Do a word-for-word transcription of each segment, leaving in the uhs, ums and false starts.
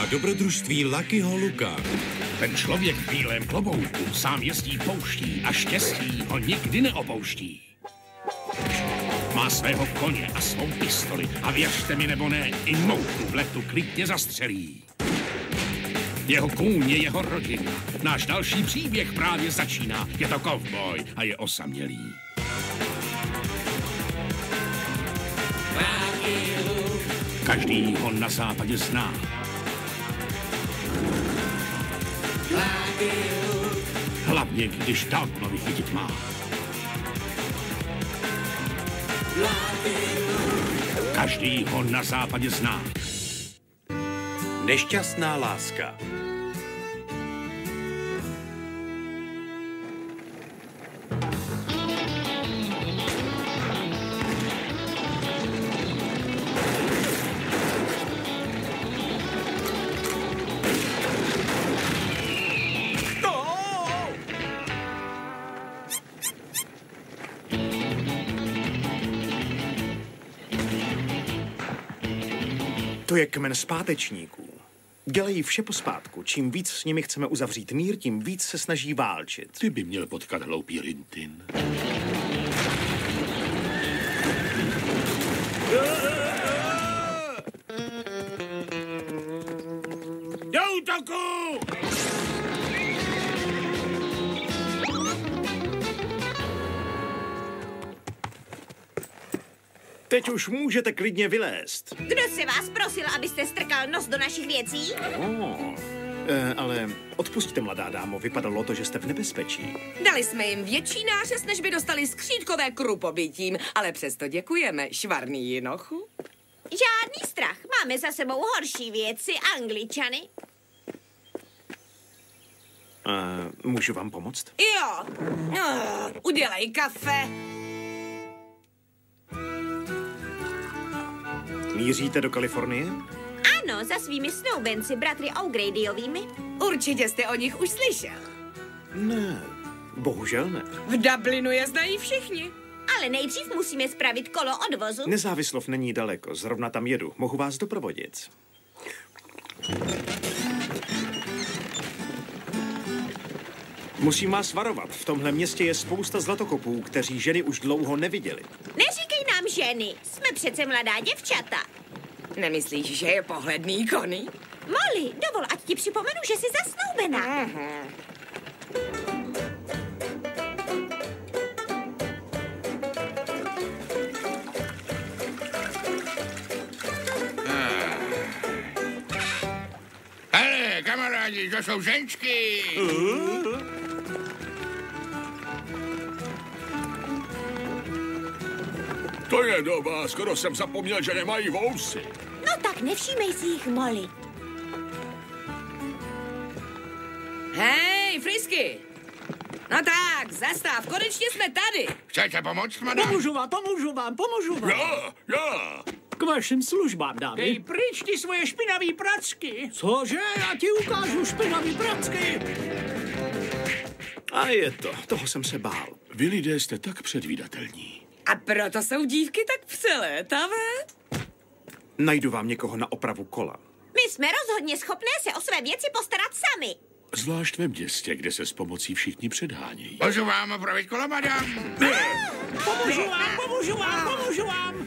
a dobrodružství Luckyho Luka. Ten člověk v bílém klobouku sám jezdí pouští a štěstí ho nikdy neopouští. Má svého koně a svou pistoli a věřte mi nebo ne, i mouchu v letu klidně zastřelí. Jeho kůň je jeho rodina. Náš další příběh právě začíná. Je to kovboj a je osamělý. Každý ho na západě zná. Hlavně, když Daltonovi chytit má. Každý ho na západě zná. Nešťastná láska. To je kmen zpátečníků. Dělají vše pospátku. Čím víc s nimi chceme uzavřít mír, tím víc se snaží válčit. Ty by měl potkat hloupý Rintin. Do útoku! Teď už můžete klidně vylézt. Kdo se vás prosil, abyste strkal nos do našich věcí? Oh. E, ale odpustíte, mladá dámo, vypadalo to, že jste v nebezpečí. Dali jsme jim větší nářez, než by dostali skřídkové krupobytím, ale přesto děkujeme, švarný jinochu. Žádný strach, máme za sebou horší věci, Angličany. E, můžu vám pomoct? Jo, no, udělej kafe. Míříte do Kalifornie? Ano, za svými snoubenci, bratry O'Gradyovými. Určitě jste o nich už slyšel. Ne, bohužel ne. V Dublinu je znají všichni. Ale nejdřív musíme spravit kolo odvozu. Nezávislov není daleko, zrovna tam jedu. Mohu vás doprovodit. Musím vás varovat. V tomhle městě je spousta zlatokopů, kteří ženy už dlouho neviděli. Neříkej nám ženy, jsme přece mladá děvčata. Nemyslíš, že je pohledný Connie? Molly, dovol, ať ti připomenu, že jsi zasnoubená. Uh-huh. Hele, kamarádi, to jsou ženčky. Uh. To je doba, skoro jsem zapomněl, že nemají vousy. No tak nevšímej si jich, Molly. Hej, Frisky! No tak, zastav, konečně jsme tady. Chcete pomoct, madam? Pomůžu vám, pomůžu vám, pomůžu vám. Já, já. K vašim službám, dámy. Dej pryč ty svoje špinavý pracky. Cože? Já ti ukážu špinavý pracky. A je to, toho jsem se bál. Vy lidé jste tak předvídatelní. A proto jsou dívky tak přelétavé? Najdu vám někoho na opravu kola. My jsme rozhodně schopné se o své věci postarat sami. Zvlášť ve městě, kde se s pomocí všichni předhánějí. Můžu vám opravit kolo, madam? Pomůžu vám, pomůžu vám, pomůžu vám.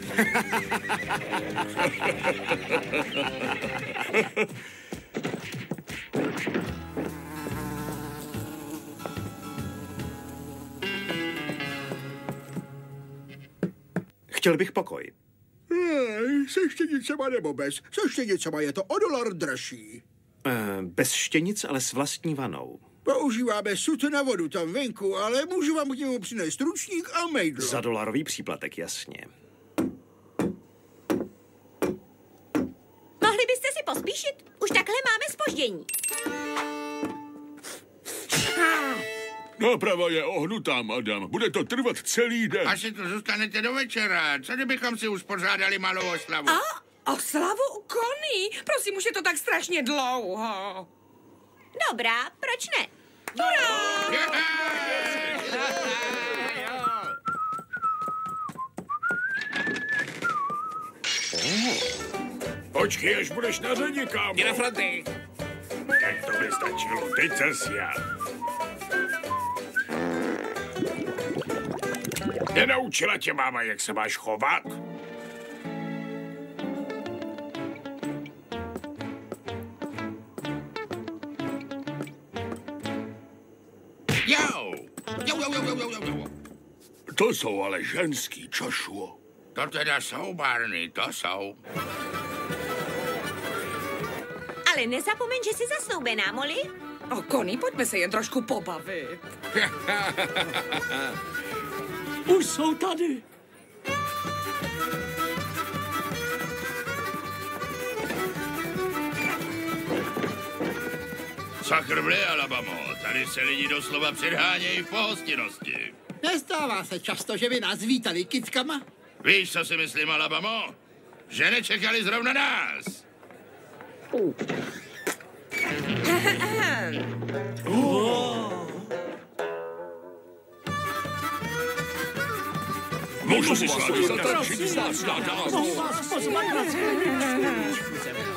Chtěl bych pokoj. Hmm, se štěnicema nebo bez. Se štěnicema je to o dolar dražší. E, bez štěnic, ale s vlastní vanou. Používáme sud na vodu tam venku, ale můžu vám k němu přinést ručník a mejdlo. Za dolarový příplatek, jasně. Mohli byste si pospíšit? Už takhle máme zpoždění. Náprava je ohnutá, madam. Bude to trvat celý den. Asi tu zůstanete do večera. Co kdybychom si uspořádali malou oslavu? A oslavu u Connie? Prosím, už je to tak strašně dlouho. Dobrá, proč ne? Počkej, až budeš na řadě, kámo. Jdi na fronty. Tak to by stačilo, teď zas já. Nenaučila tě máma, jak se máš chovat? Jo! Jo, jo, jo, jo, jo, jo. To jsou ale ženský, Joshua. To teda jsou, Barney, to jsou. Ale nezapomeň, že jsi zasnoubená, Molly. O, Connie, pojďme se jen trošku pobavit. Už jsou tady. Sakr vle, Alabamo, tady se lidi doslova předhánějí v pohostinnosti. Nestává se často, že by nás vítali kytkama? Víš, co si myslím, Alabamo? Že nečekali zrovna nás. Můžu si s vámi zatančit, z nás znáte Mohu vás pozvat na skleničku.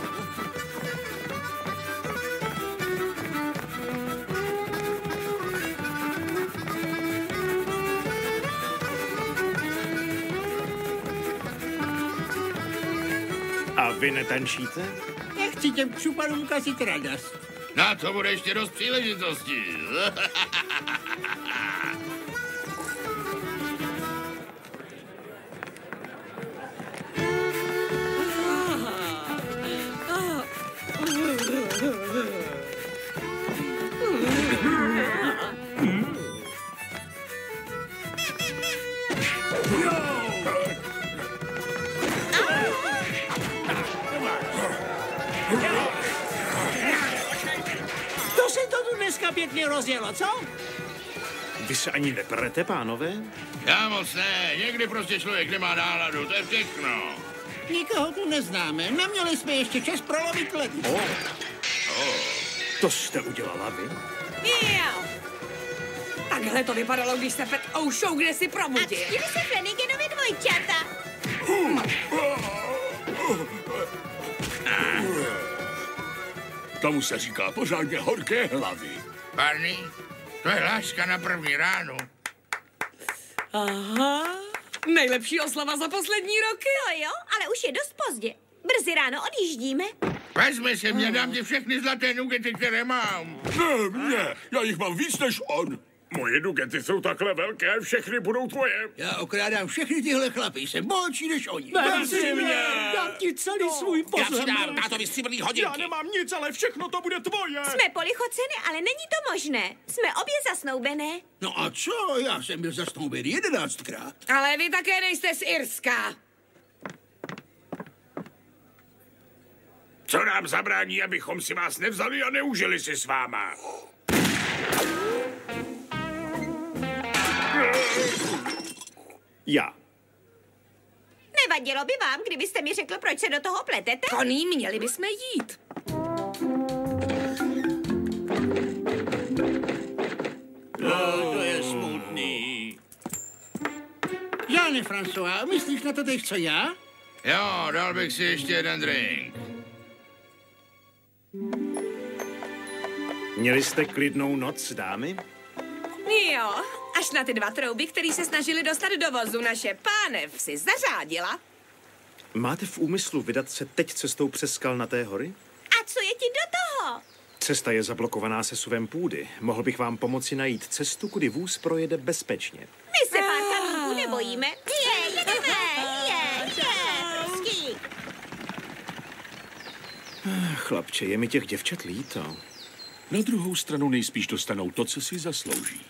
A vy netančíte? Nechci těm křupanům kazit radost. Na to bude ještě dost příležitostí. To se to tu dneska pěkně rozjelo, co? Vy se ani neperete, pánové? Já moc ne, někdy prostě člověk nemá náladu, to je všechno. Nikoho tu neznáme. Neměli jsme ještě čas prolovit led. Oh. Oh. To jste udělala vy? Jo. Takhle to vypadalo, když se Pet O Show kde si A probudil. čtyři se Flanaganovi dvojčata. Tomu se říká pořádně horké hlavy. Barney, to je láska na první ránu. Aha. Nejlepší oslava za poslední roky. To jo, ale už je dost pozdě. Brzy ráno odjíždíme. Vezmi si mě, dám ti všechny zlaté nugety, které mám. Ne, ne, já jich mám víc než on. Moje nugety jsou takhle velké, všechny budou tvoje. Já okrádám všechny tyhle chlapy, jsem bohatší než oni. Vem si mě! Dám ti celý svůj Já přidám pozemek. tátovi stříbrný Já hodinky. nemám nic, ale všechno to bude tvoje. Jsme polichoceny, ale není to možné. Jsme obě zasnoubené. No a co? Já jsem byl zasnouben jedenáctkrát. Ale vy také nejste z Irska. Co nám zabrání, abychom si vás nevzali a neužili si s váma? Já. Nevadilo by vám, kdybyste mi řekl, proč se do toho pletete? Connie, měli bychom jít. No, to je smutný. Žádný, François, myslíš na to teď, co já? Jo, dal bych si ještě jeden drink. Měli jste klidnou noc, dámy? Jo, až na ty dva trouby, který se snažili dostat do vozu, naše pánev si zařádila. Máte v úmyslu vydat se teď cestou přes skalnaté hory? A co je ti do toho? Cesta je zablokovaná sesuvem půdy. Mohl bych vám pomoci najít cestu, kudy vůz projede bezpečně. My se pár kamínků nebojíme. Je, jedeme, je, je, prský. Chlapče, je mi těch děvčat líto. Na druhou stranu nejspíš dostanou to, co si zaslouží.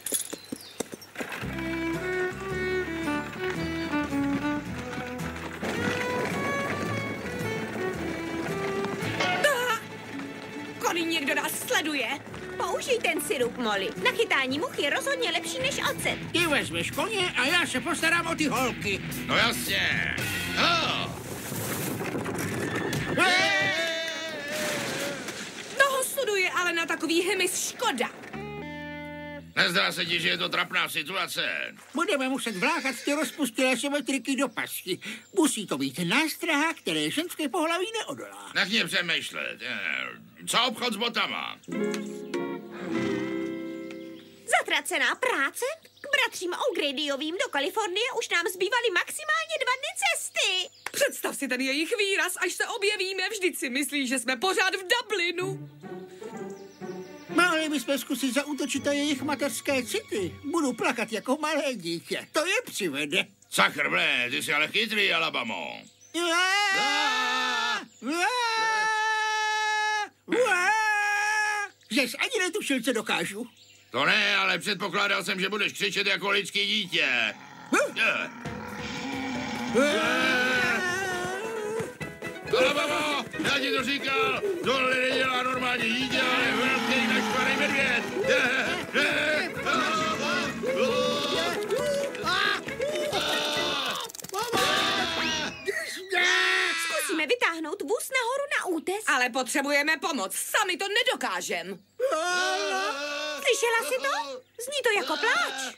Connie, někdo nás sleduje. Použij ten sirup, Molly. Na chytání much je rozhodně lepší než ocet. Ty vezmeš koně a já se postarám o ty holky. No jasně. Oh. Toho studuje ale na takový hmyz škoda. Nezdá se ti, že je to trapná situace? Budeme muset vlákat ty rozpustilé symetriky do pasti. Musí to být nástraha, které ženské pohlaví neodolá. Nechně přemýšlet. Co obchod s botama? Zatracená práce? K bratřím O'Gradyovým do Kalifornie už nám zbývaly maximálně dva dny cesty. Představ si ten jejich výraz, až se objevíme, vždyť si myslí, že jsme pořád v Dublinu. Mohli bychom zkusit zaútočit na jejich mateřské city. Budu plakat jako malé dítě. To je přivede. Sakr, ble, ty jsi ale chytrý, Alabamo. Že jsi ani netušil, co dokážu. To ne, ale předpokládal jsem, že budeš křičet jako lidský dítě. Alabamo, já ti to říkal, tohle nedělá normální dítě, ale velký naštvaný medvěd. Zkusíme vytáhnout vůz nahoru na útes. Ale potřebujeme pomoc, sami to nedokážem. Slyšela jsi to? Zní to jako pláč.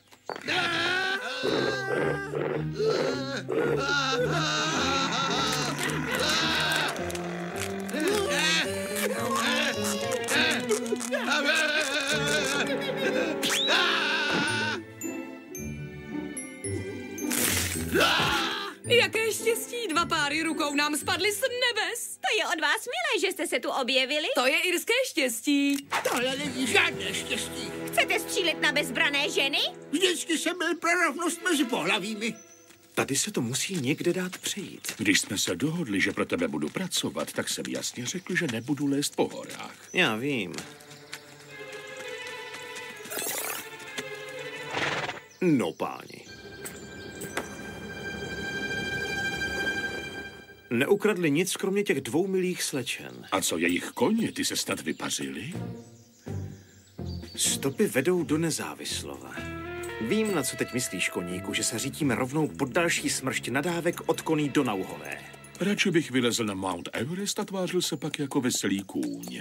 Jaké štěstí, dva páry rukou nám spadly z nebes. To je od vás milé, že jste se tu objevili. To je irské štěstí. Tohle není žádné štěstí. Chcete střílet na bezbrané ženy? Vždycky jsem byl pro rovnost mezi pohlavími. Tady se to musí někde dát přejít. Když jsme se dohodli, že pro tebe budu pracovat, tak jsem jasně řekl, že nebudu lézt po horách. Já vím. No, páni. Neukradli nic, kromě těch dvou milých slečen. A co jejich koně, ty se snad vypařili? Stopy vedou do Nezávislova. Vím, na co teď myslíš, koníku, že se řítíme rovnou pod další smršť nadávek od koní do Nauhové. Radši bych vylezl na Mount Everest a tvářil se pak jako veselý kůň.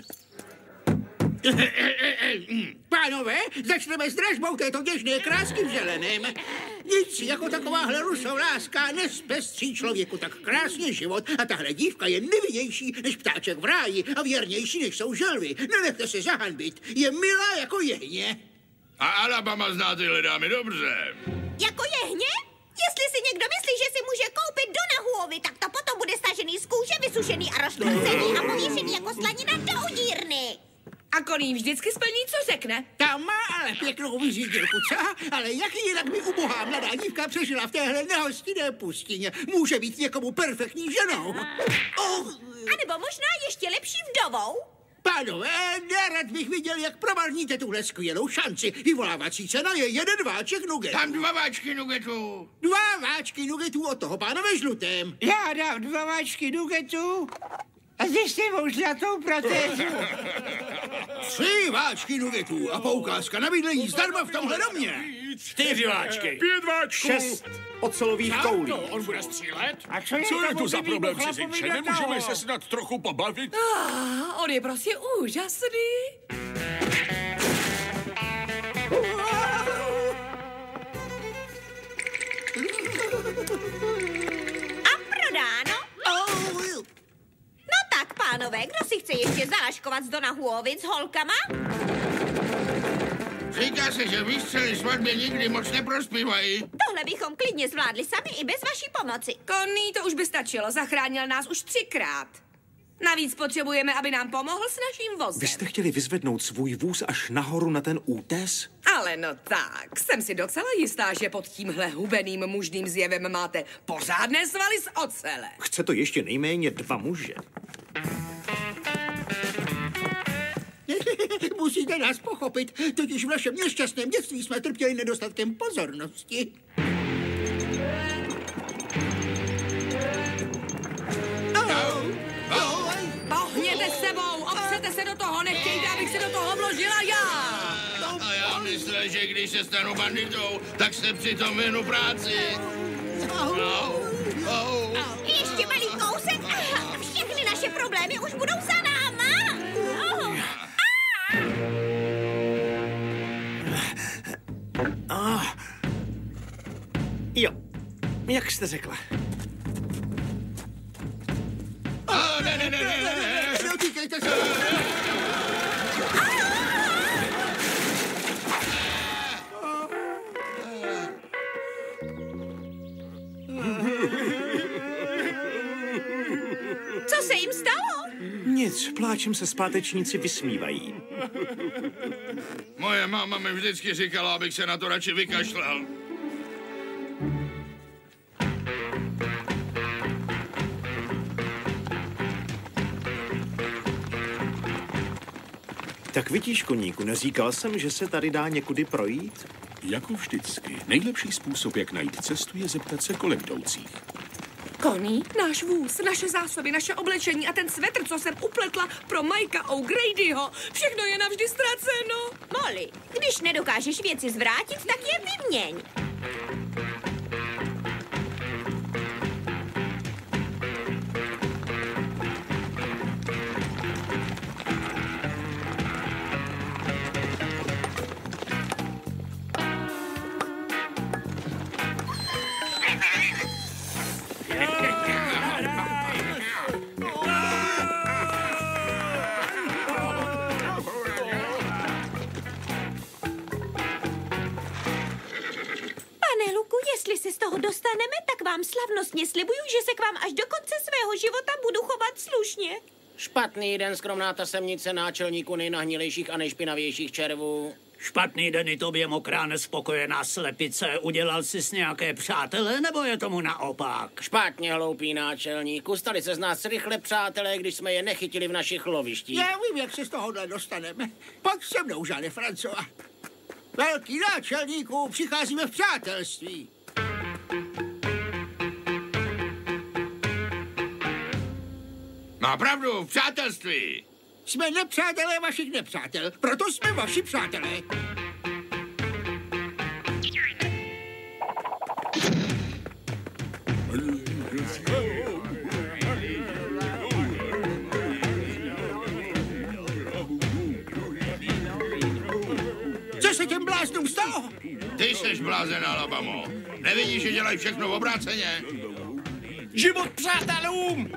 Pánové, začneme s dražbou této děžné krásky v zeleném. Nic jako takováhle rusou láska nespestří člověku tak krásně život a tahle dívka je nevinnější než ptáček v ráji a věrnější než jsou želvy. Nenechte se zahanbit, je milá jako jehně. A Alabama zná tyhle dámy dobře. Jako jehně? Jestli si někdo myslí, že si může koupit do Nahuovy, tak to potom bude stažený z kůže, vysušený a roztrcený a pověšený jako slanina do udírny. A koní vždycky splní, co řekne. Ta má ale pěknou vyřídilku, co? Ale jak jinak by ubohá mladá dívka přežila v téhle nehostinné pustině? Může být někomu perfektní ženou. Oh. A nebo možná ještě lepší vdovou? Pánové, nerad bych viděl, jak promarníte tuhle skvělou šanci. Vyvolávací cena je jeden váček nugetů. Tam dva váčky nugetů. Dva váčky nugetů od toho pána ve žlutém. Já dám dva váčky nugetů a zjistivou zlatou protézu. Tři váčky nugetů a poukázka na bydlení zdarma v tomhle domě. Čtyři váčky. Pět váčků. Šest ocelových koulí. On bude střílet? A co je, Co je tomu tu za blbýmu problém, chlapovi cizinče? do Nemůžeme toho? se snad trochu pobavit? Ah, on je prostě úžasný. A prodáno. No tak, pánové, kdo si chce ještě zalaškovat z Donahuovic s holkama? Říká se, že výstřely svatbě nikdy moc neprospívají. Tohle bychom klidně zvládli sami i bez vaší pomoci. Konný, to už by stačilo, zachránil nás už třikrát. Navíc potřebujeme, aby nám pomohl s naším vozem. Vy jste chtěli vyzvednout svůj vůz až nahoru na ten útes? Ale no tak, jsem si docela jistá, že pod tímhle hubeným mužným zjevem máte pořádné svaly z ocele. Chce to ještě nejméně dva muže. Musíte nás pochopit, totiž v našem nešťastném dětství jsme trpěli nedostatkem pozornosti. Pohněte s sebou, opřete se do toho, nechtějte, abych se do toho vložila já. A já myslel, že když se stanu banditou, tak se přitom věnu práci. No. Oh. Ještě malý kousek a všechny naše problémy už budou za náma. Oh. jste řekla. A, ne, ne, ne, ne, ne, ne. Dotýkejte se. Co se jim stalo? Nic, pláčem se zpátečníci vysmívají. Moje máma mi vždycky říkala, abych se na to radši vykašlal. Tak vidíš, koníku, neříkal jsem, že se tady dá někudy projít? Jako vždycky, nejlepší způsob, jak najít cestu, je zeptat se kolem jdoucích. Koní, náš vůz, naše zásoby, naše oblečení a ten svetr, co jsem upletla pro Mikea O'Gradyho. Všechno je navždy ztraceno. Molly, když nedokážeš věci zvrátit, tak je vyměň. Jestli se z toho dostaneme, tak vám slavnostně slibuju, že se k vám až do konce svého života budu chovat slušně. Špatný den, skromná ta semnice náčelníku nejnahnilejších a nejšpinavějších červů. Špatný den i tobě, mokrá nespokojená slepice. Udělal jsi s nějaké přátele, nebo je tomu naopak? Špatně, hloupý náčelníku. Stali se z nás rychle přátelé, když jsme je nechytili v našich lovištích. Já vím, jak se z tohohle dostaneme. Pojď se mnou, Žáne Francova. Velký náčelníku, přicházíme v přátelství. Má pravdu, v přátelství. Jsme nepřátelé vašich nepřátel, proto jsme vaši přátelé. Co se těm bláznům stalo? Ty seš blázen, Alabamo. Nevidíš, že dělají všechno v obráceně? Život přátelům!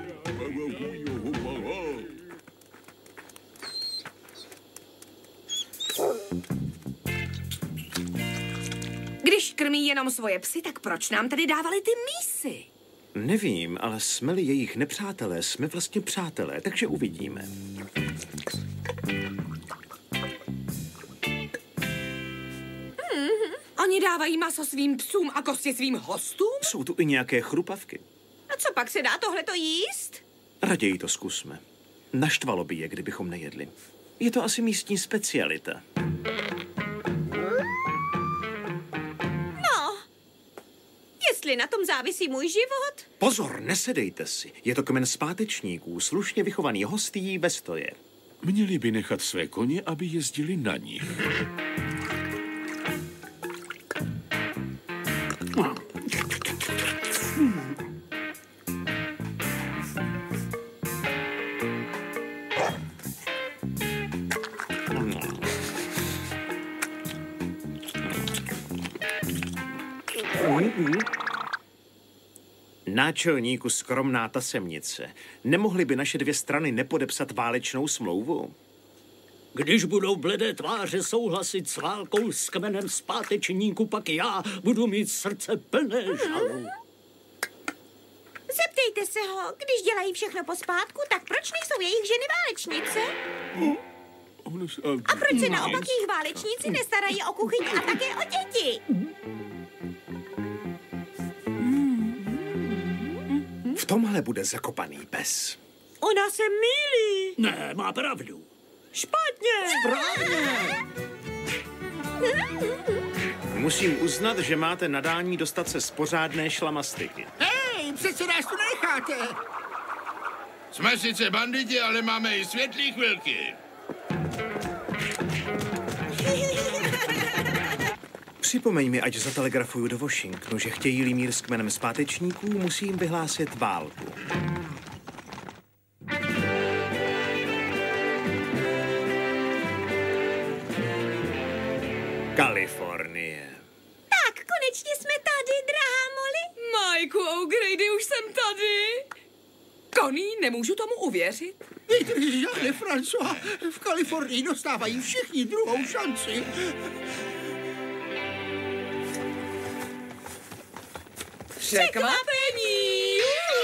Když krmí jenom svoje psy, tak proč nám tedy dávali ty mísy? Nevím, ale jsme-li jejich nepřátelé, jsme vlastně přátelé, takže uvidíme. Mm-hmm. Oni dávají maso svým psům a kosti svým hostům? Jsou tu i nějaké chrupavky. A co pak se dá tohleto jíst? Raději to zkusme. Naštvalo by je, kdybychom nejedli. Je to asi místní specialita. No, jestli na tom závisí můj život. Pozor, nesedejte si. Je to kmen zpátečníků, slušně vychovaný hostí ve stoje. Měli by nechat své koně, aby jezdili na nich. Náčelníku, skromná ta semnice. Nemohly by naše dvě strany nepodepsat válečnou smlouvu? Když budou bledé tváře souhlasit s válkou s kmenem zpátečníků, pak já budu mít srdce plné žalu. Zeptejte se ho, když dělají všechno pospátku, tak proč nejsou jejich ženy válečnice? A proč se naopak jejich válečníci nestarají o kuchyň a také o děti? V tomhle bude zakopaný pes. Ona se mýlí. Ne, má pravdu. Špatně. Správně. Musím uznat, že máte nadání dostat se z pořádné šlamastiky. Hej, přece nás tu necháte. Jsme sice banditi, ale máme i světlý chvilky. Připomeň mi, ať zatelegrafuju do Washingtonu, že chtějí-li mír s kmenem zpátečníků, musím vyhlásit válku. Kalifornie. Tak, konečně jsme tady, drahá Molly. Majku Koní, nemůžu tomu uvěřit. Vydrž, žádné, François. V Kalifornii dostávají všichni druhou šanci. Překvapení!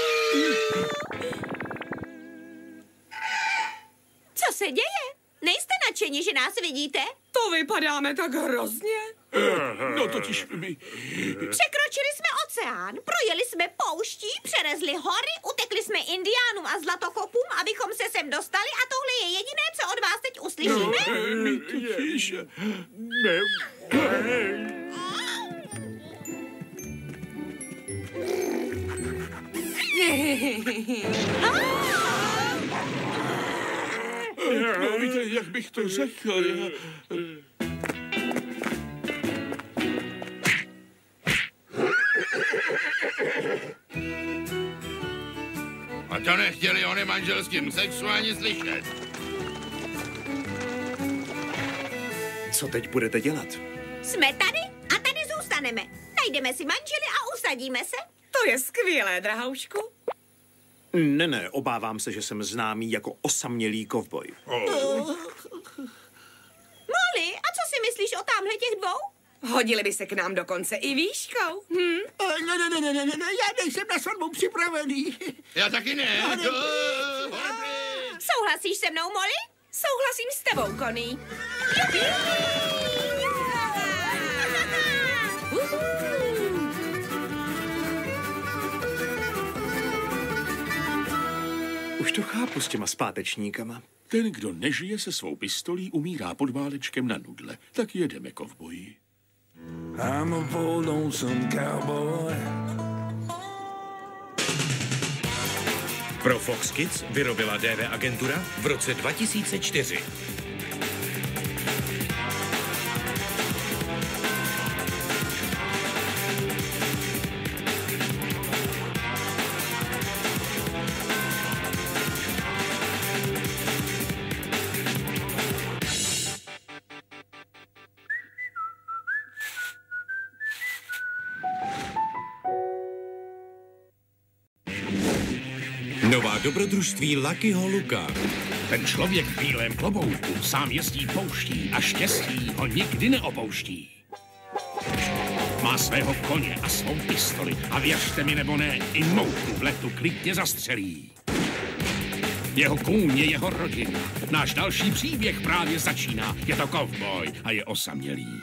Co se děje? Nejste nadšeni, že nás vidíte? To vypadáme tak hrozně. No totiž my... Překročili jsme oceán, projeli jsme pouští, přerezli hory, utekli jsme indiánům a zlatokopům, abychom se sem dostali a tohle je jediné, co od vás teď uslyšíme? No, my totiž... Ne... No, víte, jak bych to řekl, já... A to nechtěli o nemanželským sexu ani slyšet. Co teď budete dělat? Jsme tady a tady zůstaneme. Najdeme si manžely a usadíme se. To je skvělé, drahoušku. Ne, ne, obávám se, že jsem známý jako osamělý kovboj. Oh. Molly, a co si myslíš o tamhle těch dvou? Hodili by se k nám dokonce i výškou. Hm? Ne, ne, ne, ne, ne, ne, já nejsem na svatbu připravený. Já taky ne. To... Souhlasíš se mnou, Molly? Souhlasím s tebou, Koní. Už to chápu s těma zpátečníkama. Ten, kdo nežije se svou pistolí, umírá pod válečkem na nudle. Tak jedeme, kovboji. I'm a poor lonesome cowboy. Pro Fox Kids vyrobila D V agentura v roce dva tisíce čtyři. Nová dobrodružství Luckyho Luka. Ten člověk v bílém klobouku sám jezdí pouští a štěstí ho nikdy neopouští. Má svého koně a svou pistoli a věřte mi nebo ne, i mouchu v letu klidně zastřelí. Jeho kůň je jeho rodina. Náš další příběh právě začíná. Je to kovboj a je osamělý.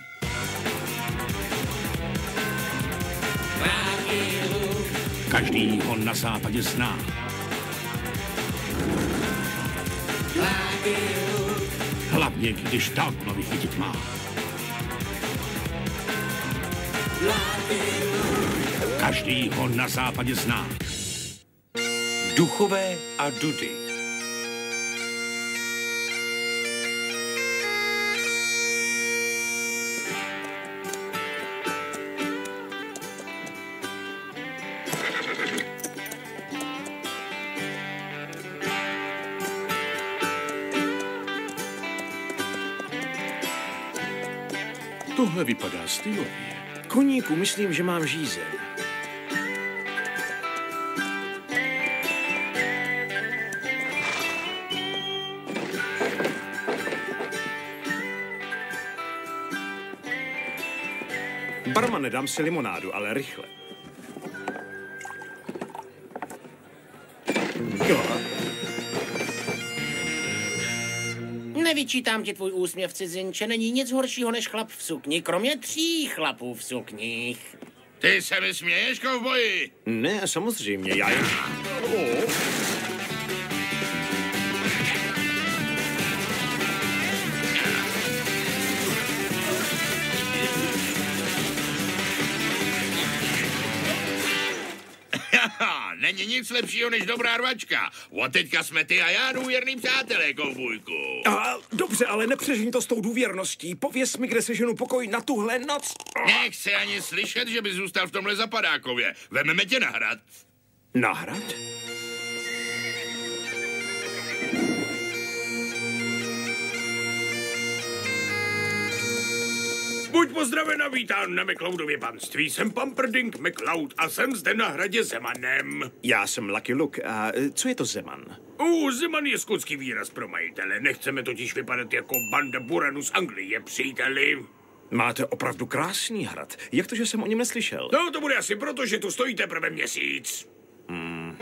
Každý ho na západě zná. Hlavně, když Daltonovi chytit má. Každý ho na západě zná. Duchové a Dudy. Tohle vypadá stylově. Koníku, myslím, že mám žízeň. Barmane, dám si limonádu, ale rychle. Jo. Nevyčítám ti tvůj úsměv, cizinče. Není nic horšího než chlap v sukni, kromě tří chlapů v sukních. Ty se mi směješ, kovboji? Ne, samozřejmě, já jen... Oh. Není nic lepšího než dobrá rvačka. Od teďka jsme ty a já důvěrný přátelé, kovbojku. A, dobře, ale nepřežení to s tou důvěrností. Pověz mi, kde seženu pokoj na tuhle noc. Nechci ani slyšet, že by zůstal v tomhle zapadákově. Vememe tě na hrad. Na hrad? Buď pozdraven a vítán na McCloudově panství. Jsem Pumperdink McCloud a jsem zde na hradě Zemanem. Já jsem Lucky Luke a co je to Zeman? Uh, Zeman je skotský výraz pro majitele. Nechceme totiž vypadat jako banda buranů z Anglie, příteli. Máte opravdu krásný hrad. Jak to, že jsem o něm neslyšel? No, to bude asi proto, že tu stojí teprve měsíc. Hmm.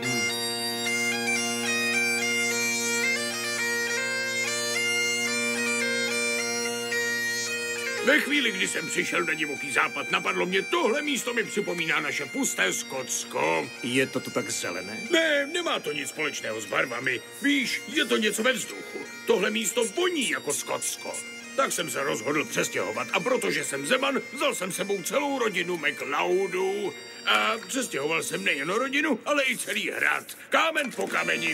Ve chvíli, kdy jsem přišel na divoký západ, napadlo mě, tohle místo mi připomíná naše pusté Skotsko. Je to to tak zelené? Ne, nemá to nic společného s barvami. Víš, je to něco ve vzduchu. Tohle místo voní jako Skotsko. Tak jsem se rozhodl přestěhovat a protože jsem Zeman, vzal jsem sebou celou rodinu McCloudů. A přestěhoval jsem nejen rodinu, ale i celý hrad. Kámen po kameni.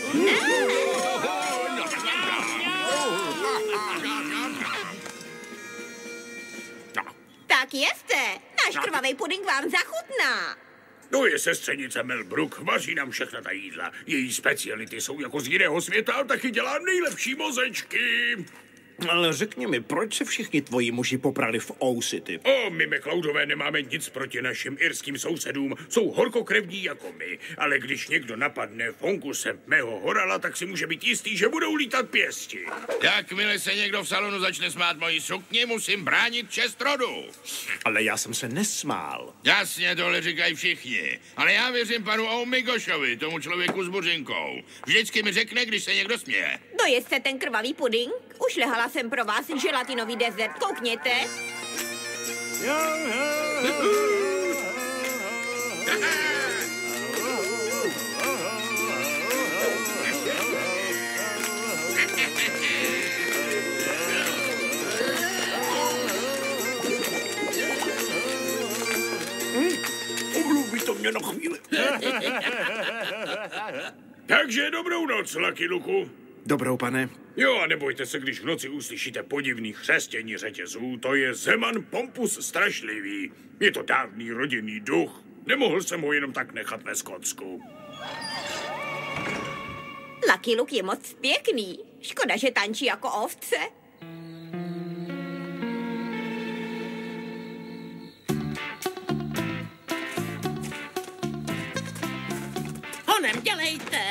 Tak jeste, náš krvavý puding vám zachutná. To je sestřenice Mel Brook, vaří nám všechna ta jídla. Její speciality jsou jako z jiného světa a taky dělá nejlepší mozečky. Ale řekni mi, proč se všichni tvoji muži poprali v O-City? O, my McCloudové nemáme nic proti našim irským sousedům. Jsou horkokrevní jako my. Ale když někdo napadne Fonkusem mého horala, tak si může být jistý, že budou lítat pěsti. Jakmile se někdo v salonu začne smát mojí sukni, musím bránit čest rodu. Ale já jsem se nesmál. Jasně, tohle říkají všichni. Ale já věřím panu Omigošovi, tomu člověku s buřinkou. Vždycky mi řekne, když se někdo směje. Dojeste ten krvavý puding? Už lehala jsem pro vás želatinový dezert, koukněte. Omluví to mě na chvíli. Takže dobrou noc, Lucky Luku. Dobrou, pane. Jo, a nebojte se, když v noci uslyšíte podivný chřestění řetězů, to je Zeman Pompus Strašlivý. Je to dávný rodinný duch. Nemohl jsem ho jenom tak nechat ve Skotsku. Lucky Luke je moc pěkný. Škoda, že tančí jako ovce. Honem, dělejte!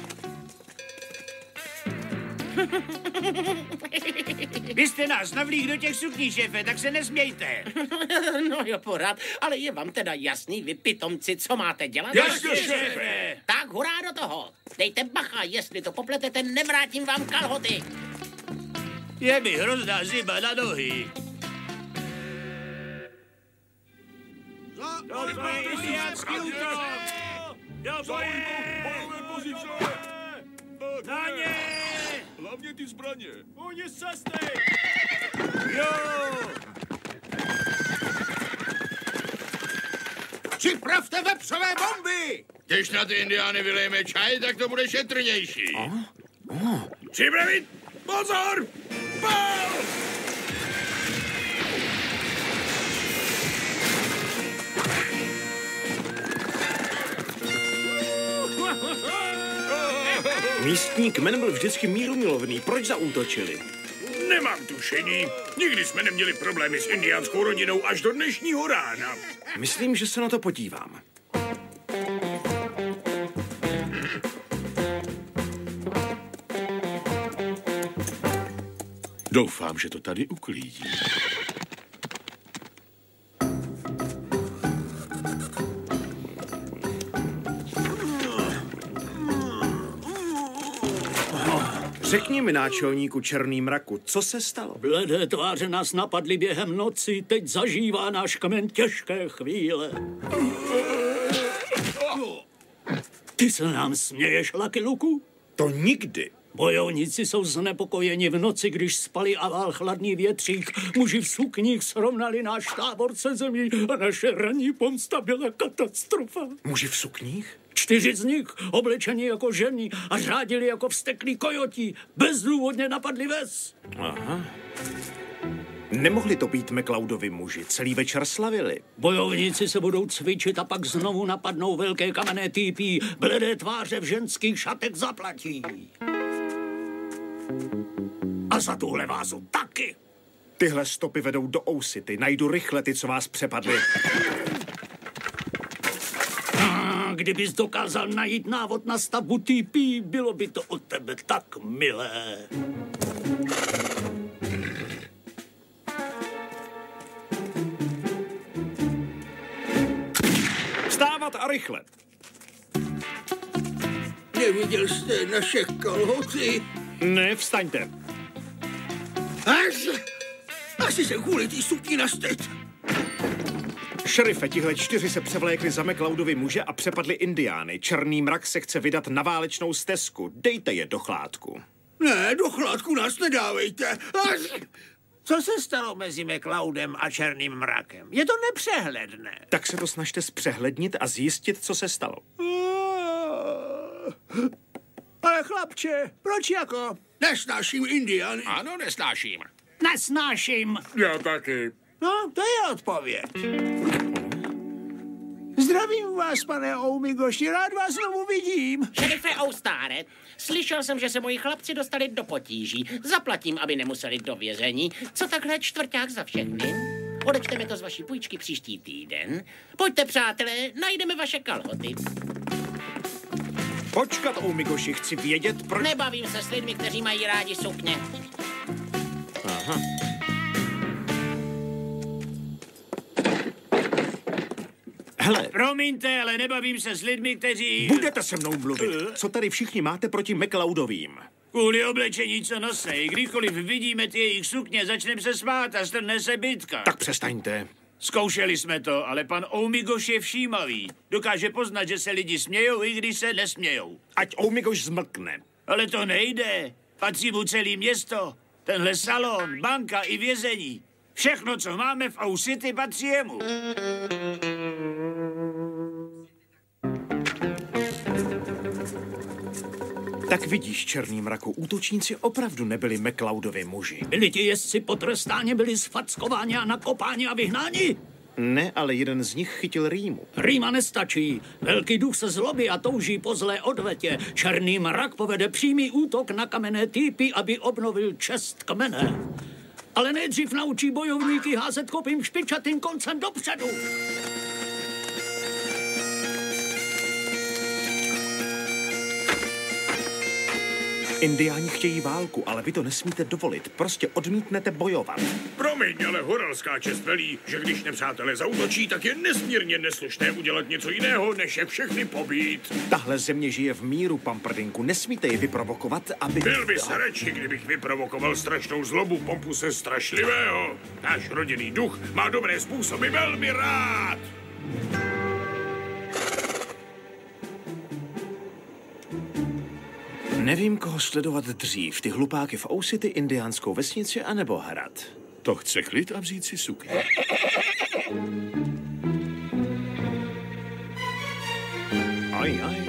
Vy jste nás navlík do těch sukní, šéfe, tak se nesmějte. No jo, pořád, ale je vám teda jasný, vy pitomci, co máte dělat? Jasně, šéfe. Tak hurá do toho. Dejte bacha, jestli to popletete, nevrátím vám kalhoty. Je mi hrozná zima na nohy. To je indiánský útok. Já bojím, bojové pozice. Na ně! Hlavně ty zbraně. Oni sestej! Jo! Připravte vepřové bomby! Když na ty indiány vylejeme čaj, tak to bude šetrnější. Oh? Oh. Připravit! Pozor! Pál! Místní kmen byl vždycky mírumilovný. Proč zaútočili? Nemám tušení. Nikdy jsme neměli problémy s indiánskou rodinou až do dnešního rána. Myslím, že se na to podívám. Doufám, že to tady uklidí. Řekni mi, náčelníku Černý mraku, co se stalo? Bledé tváře nás napadly během noci, teď zažívá náš kmen těžké chvíle. Ty se nám směješ, Lucky Luku? To nikdy. Bojovníci jsou znepokojeni v noci, když spali a vál chladný větřík. Muži v sukních srovnali náš tábor se zemí a naše ranní pomsta byla katastrofa. Muži v sukních? Čtyři z nich, oblečení jako ženy a řádili jako vzteklí kojoti, bezdůvodně napadli ves. Aha. Nemohli to být McCloudovi muži, celý večer slavili. Bojovníci se budou cvičit a pak znovu napadnou velké kamenné týpí, bledé tváře v ženských šatech zaplatí. A za tuhle vázu taky. Tyhle stopy vedou do Ousity. Najdu rychle ty, co vás přepadli. A kdybys dokázal najít návod na stavbu T P, bylo by to od tebe tak milé. Vstávat a rychle. Neviděl jste naše kalhoty? Ne, vstaňte. Až! Asi se kvůli tý sukni nastyt. Šerife, tihle čtyři se převlékli za McLeodovi muže a přepadli Indiány. Černý mrak se chce vydat na válečnou stezku. Dejte je do chládku. Ne, do chládku nás nedávejte. Až! Co se stalo mezi McLeodem a Černým mrakem? Je to nepřehledné. Tak se to snažte zpřehlednit a zjistit, co se stalo. Ale chlapče, proč jako? Nesnáším Indiány. Ano, nesnáším. Nesnáším. Já taky. No, to je odpověď. Zdravím vás, pane Oumigoši, rád vás znovu vidím. Šerife Oustáre, slyšel jsem, že se moji chlapci dostali do potíží. Zaplatím, aby nemuseli do vězení. Co takhle čtvrťák za všechny? Odečteme to z vaší půjčky příští týden. Pojďte, přátelé, najdeme vaše kalhoty. Počkat, Oumigoši, chci vědět, proč... Nebavím se s lidmi, kteří mají rádi sukně. Aha. Hele. Promiňte, ale nebavím se s lidmi, kteří... Budete se mnou mluvit. Co tady všichni máte proti McLeodovým? Kvůli oblečení, co nosej. Kdykoliv vidíme ty jejich sukně, začneme se smát a strhne se bitka. Tak přestaňte. Zkoušeli jsme to, ale pan Oumigoš je všímavý. Dokáže poznat, že se lidi smějou, i když se nesmějou. Ať Oumigoš zmlkne. Ale to nejde. Patří mu celé město. Tenhle salon, banka i vězení. Všechno, co máme v Ousity, patří jemu. Tak vidíš, Černý mraku, útočníci opravdu nebyli McLeodovi muži. Byli ti jezdci potrestáni, byli sfackováni a nakopáni a vyhnáni? Ne, ale jeden z nich chytil rýmu. Rýma nestačí. Velký duch se zlobí a touží po zlé odvetě. Černý mrak povede přímý útok na kamenné týpy, aby obnovil čest kmene. Ale nejdřív naučí bojovníky házet kopým špičatým koncem dopředu. Indiáni chtějí válku, ale vy to nesmíte dovolit. Prostě odmítnete bojovat. Promiň, ale horalská čest velí, že když nepřátelé zaútočí, tak je nesmírně neslušné udělat něco jiného, než je všechny pobít. Tahle země žije v míru, Pamprdinku. Nesmíte je vyprovokovat, aby... Byl by se radši, kdybych vyprovokoval strašnou zlobu Pompuse strašlivého. Náš rodinný duch má dobré způsoby velmi rád. Nevím, koho sledovat dřív, ty hlupáky v Ousity, indiánskou vesnici, anebo hrad. To chce klid a vzít si sukně. Aj, aj.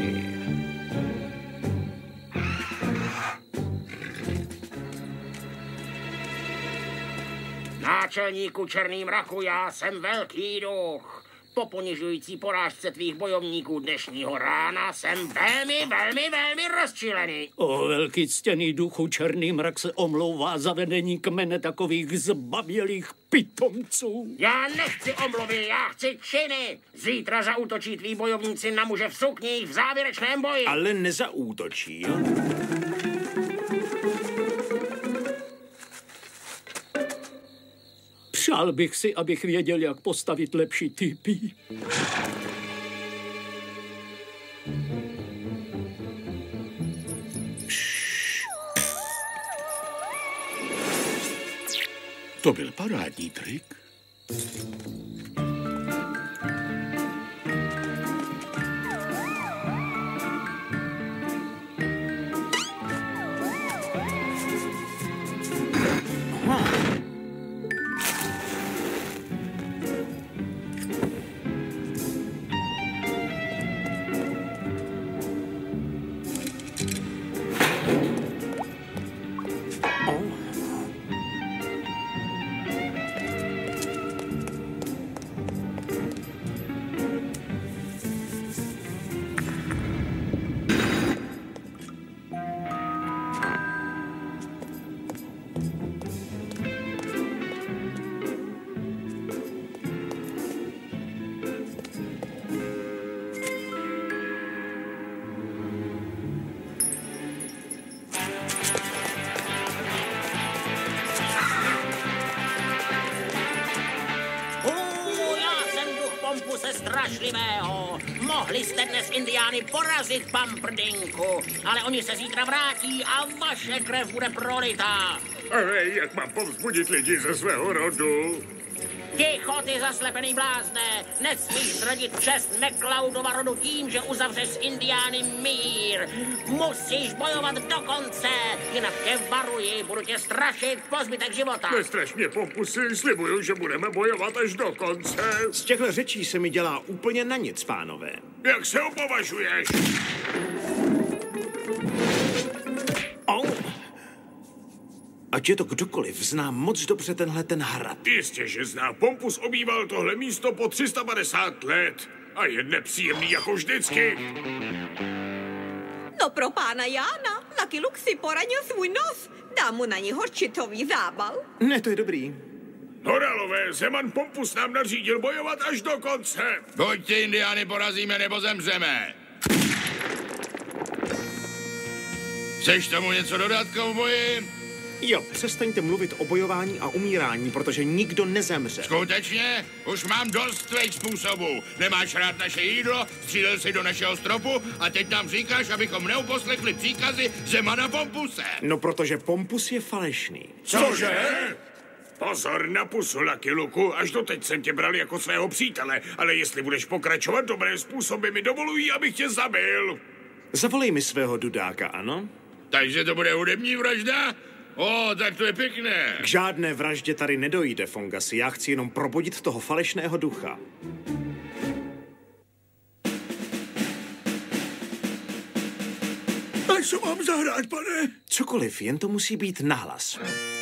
Náčelníku Černý mraku, já jsem velký duch. Po ponižující porážce tvých bojovníků dnešního rána jsem velmi, velmi, velmi rozčilený. O, velký ctěný duchu, Černý mrak se omlouvá za vedení kmene takových zbabělých pitomců. Já nechci omluvy, já chci činy. Zítra zaútočí tví bojovníci na muže v sukních v závěrečném boji. Ale nezaútočí, jo? Přál bych si, abych věděl, jak postavit lepší typy. To byl parádní trik. strašlivého. Mohli jste dnes Indiány porazit, Pumperdinku, ale oni se zítra vrátí a vaše krev bude prolitá. Ale jak mám povzbudit lidi ze svého rodu? Ticho, ty zaslepený blázne! Nesmíš zradit čest McCloudova rodu tím, že uzavřeš s Indiány mír. Musíš bojovat do konce, jinak tě varuji, budu tě strašit po zbytek života. Nestraš mě, Pompusy, slibuju, že budeme bojovat až do konce. Z těchto řečí se mi dělá úplně na nic, pánové. Jak se opovažuješ? Oh. Ať je to kdokoliv, znám moc dobře tenhle ten hrad. Jistě, že zná. Pompus obýval tohle místo po tři sta padesát let. A je nepříjemný jako vždycky. No pro pána Jána, Lucky Luke si poranil svůj nos. Dám mu na ní horčitový zábal. Ne, to je dobrý. Horalové, Zeman Pompus nám nařídil bojovat až do konce. Buď ty Indiány porazíme, nebo zemřeme. Chceš tomu něco dodat, kovboji? Jo, přestaňte mluvit o bojování a umírání, protože nikdo nezemře. Skutečně? Už mám dost tvých způsobů. Nemáš rád naše jídlo, střílel si do našeho stropu a teď nám říkáš, abychom neuposlechli příkazy Zemana Pompuse. No, protože Pompus je falešný. Cože? Pozor na pusu, Lucky Luku, až doteď jsem tě bral jako svého přítele, ale jestli budeš pokračovat, dobré způsoby mi dovolují, abych tě zabil. Zavolej mi svého dudáka, ano? Takže to bude hudební vražda? O, tak to je pěkné. K žádné vraždě tady nedojde, Fongasi. Já chci jenom probudit toho falešného ducha. A co mám zahrát, pane? Cokoliv, jen to musí být nahlas.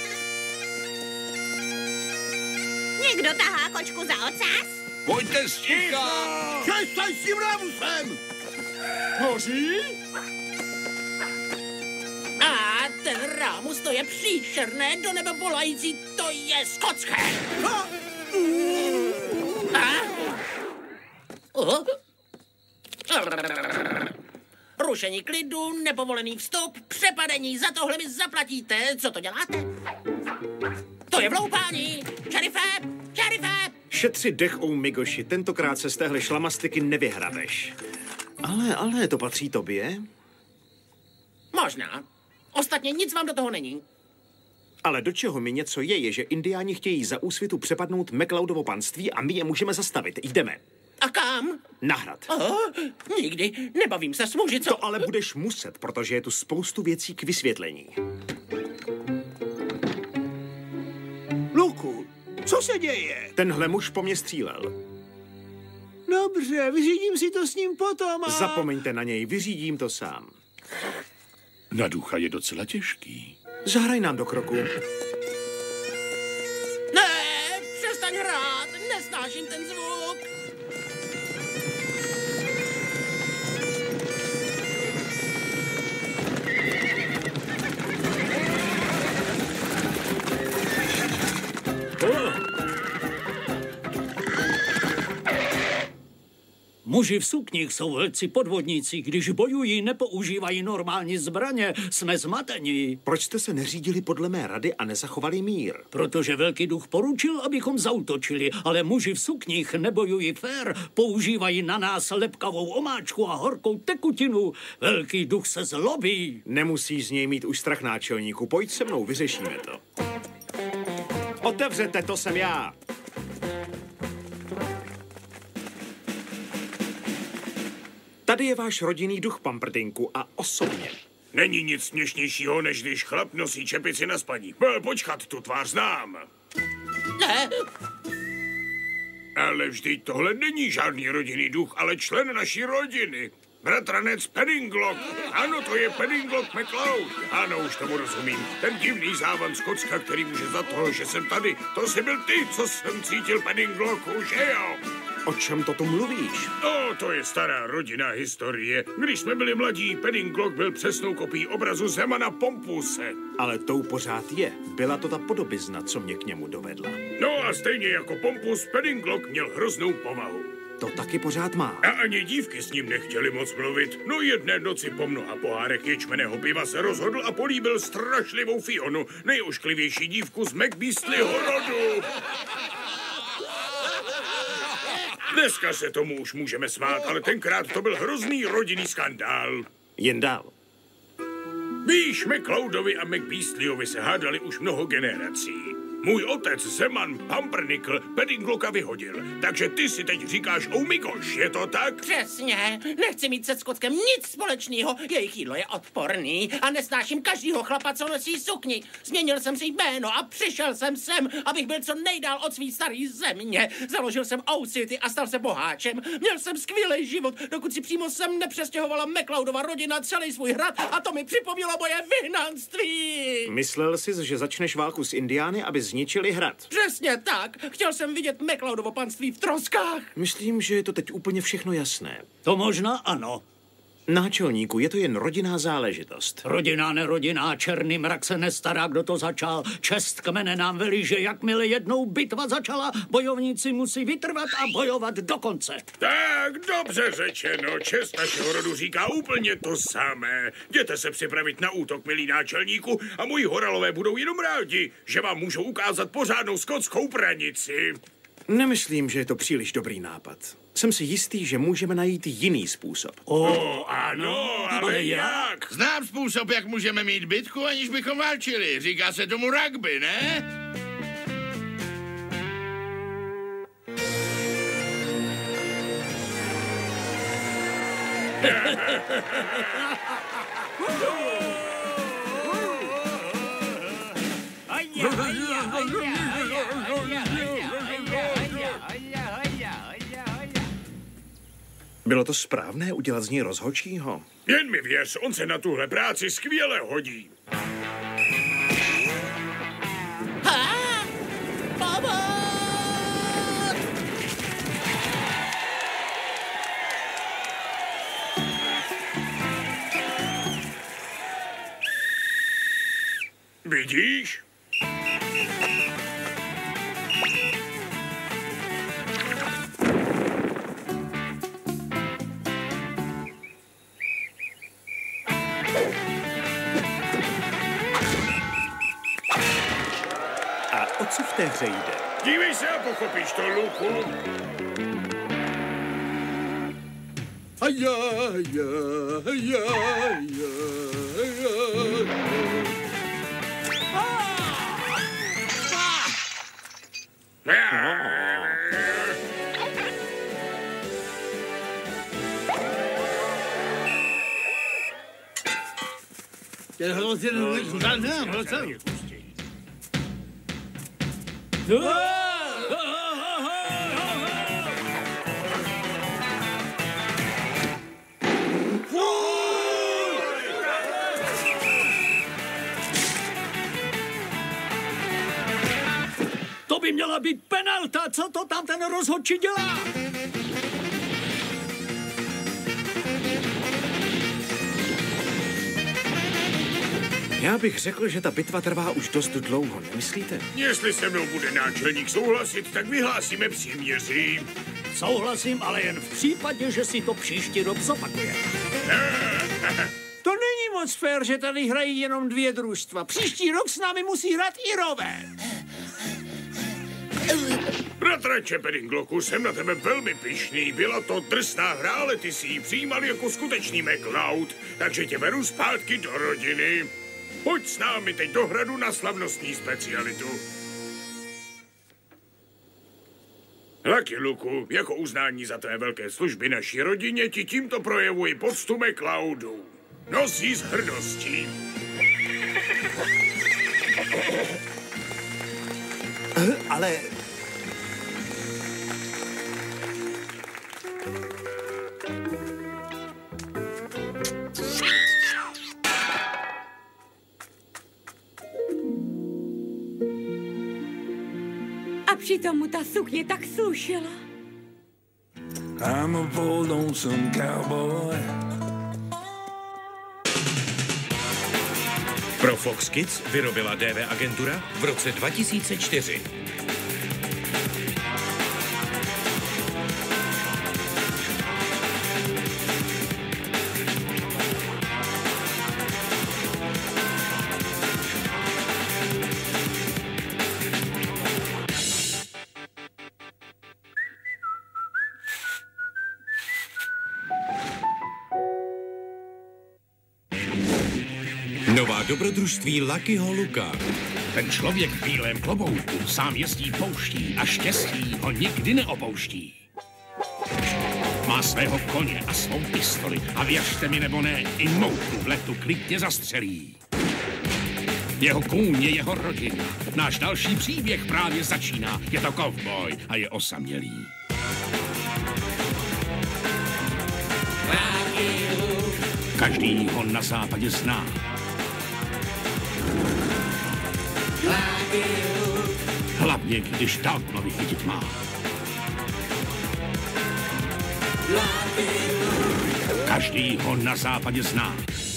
Někdo tahá kočku za ocas? Pojďte sticha! Přestaň s tím rámusem! Hoří? A ten rámus, to je příšerné, do nebe volající, to je skotské. A? Uh. Rušení klidu, nepovolený vstup, přepadení, za tohle mi zaplatíte. Co to děláte? To je vloupání! Šerife! Šerife! Šetři dech, ou Migoši, tentokrát se z téhle šlamastiky nevyhrabeš. Ale, ale, to patří tobě? Možná. Ostatně nic vám do toho není. Ale do čeho mi něco je, je, že Indiáni chtějí za úsvitu přepadnout McCloudovo panství a my je můžeme zastavit. Jdeme. A kam? Na hrad. Oh, nikdy. Nebavím se s muži, co? To ale budeš muset, protože je tu spoustu věcí k vysvětlení. Luku, co se děje? Tenhle muž po mně střílel. Dobře, vyřídím si to s ním potom a... Zapomeňte na něj, vyřídím to sám. Na ducha je docela těžký. Zahraj nám do kroku. Ne, přestaň hrát, nesnáším ten zvuk. Muži v sukních jsou velcí podvodníci. Když bojují, nepoužívají normální zbraně. Jsme zmatení. Proč jste se neřídili podle mé rady a nezachovali mír? Protože velký duch poručil, abychom zautočili, ale muži v sukních nebojují fér, používají na nás lepkavou omáčku a horkou tekutinu. Velký duch se zlobí. Nemusíš z něj mít už strach, náčelníku. Pojď se mnou, vyřešíme to. Otevřete, to jsem já. Tady je váš rodinný duch, Pumperdinku, a osobně. Není nic směšnějšího, než když chlap nosí čepici na spaní. Byl, počkat, tu tvář znám. Ne. Ale vždyť tohle není žádný rodinný duch, ale člen naší rodiny. Bratranec Peninglock. Ano, to je Peninglock McCloud. Ano, už tomu rozumím. Ten divný závan z Kocka, který může za to, že jsem tady. To jsi byl ty, co jsem cítil Peninglocku, že jo? O čem to tu mluvíš? No, to je stará rodinná historie. Když jsme byli mladí, Peninglock byl přesnou kopií obrazu Zemana Pompuse. Ale tou pořád je. Byla to ta podobizna, co mě k němu dovedla. No a stejně jako Pompus, Peninglock měl hroznou povahu. To taky pořád má. A ani dívky s ním nechtěli moc mluvit. No jedné noci po mnoha pohárek ječmeného piva se rozhodl a políbil strašlivou Fionu, nejošklivější dívku z McBeastlyho rodu. Dneska se tomu už můžeme smát, ale tenkrát to byl hrozný rodinný skandál. Jen dál. Víš, McCloudovi a McBeastlyovi se hádali už mnoho generací. Můj otec Zeman Pumpernickel Pedinglocka vyhodil, takže ty si teď říkáš Oumikoš, je to tak? Přesně, nechci mít se Skotkem nic společného, jejich jídlo je odporný a nesnáším každýho chlapa, co nosí sukni. Změnil jsem si jméno a přišel jsem sem, abych byl co nejdál od svý starý země. Založil jsem O-City a stal se boháčem. Měl jsem skvělý život, dokud si přímo sem nepřestěhovala McCloudova rodina celý svůj hrad a to mi připomnělo moje vyhnanství. Myslel jsi, že začneš válku s Indiány, aby zničili hrad? Přesně tak. Chtěl jsem vidět McCloudovo panství v troskách. Myslím, že je to teď úplně všechno jasné. To možná ano. Náčelníku, je to jen rodinná záležitost. Rodina, nerodina, černý mrak se nestará, kdo to začal. Čest kmene nám velí, že jakmile jednou bitva začala, bojovníci musí vytrvat a bojovat do konce. Tak, dobře řečeno. Čest našeho rodu říká úplně to samé. Jděte se připravit na útok, milí náčelníku, a moji horalové budou jenom rádi, že vám můžou ukázat pořádnou skotskou pranici. Nemyslím, že je to příliš dobrý nápad. Jsem si jistý, že můžeme najít jiný způsob. O, ano, ale jak? Znám způsob, jak můžeme mít bitku, aniž bychom válčili. Říká se tomu rugby, ne? Bylo to správné udělat z něj rozhodčího? Jen mi věř, on se na tuhle práci skvěle hodí. Ha! Pomoc! Vidíš? O co v té hře jde? Dívej se a pochopíš to, Luku. Aja, aja, aja, aja, To by měla být penalta, co to tam ten rozhodčí dělá? Já bych řekl, že ta bitva trvá už dost dlouho, nemyslíte? Jestli se mnou bude náčelník souhlasit, tak vyhlásíme příměří. Souhlasím, ale jen v případě, že si to příští rok zopakuje. To není moc fér, že tady hrají jenom dvě družstva. Příští rok s námi musí hrát Irové. Bratranče Pedinglocku, jsem na tebe velmi pyšný. Byla to drsná hra, ale ty si ji přijímal jako skutečný McCloud, takže tě beru zpátky do rodiny. Pojď s námi teď do hradu na slavnostní specialitu. Lucky Luku, jako uznání za tvé velké služby naší rodině ti tímto projevuji poctu McCloudu. Nosí s hrdostí. Ale... A přitom mu ta sukně tak slušela. I'm a bold, lonesome cowboy. Pro Fox Kids vyrobila D V agentura v roce dva tisíce čtyři. Nová dobrodružství Luckyho Luka. Ten člověk v bílém klobouku sám jezdí pouští a štěstí ho nikdy neopouští. Má svého koně a svou pistoli a věřte mi nebo ne, i mouchu v letu klidně zastřelí. Jeho kůň je jeho rodina. Náš další příběh právě začíná. Je to kovboj a je osamělý. Každý ho na západě zná. Hlavně, když Daltonovi chytit má. Každý ho na západě zná.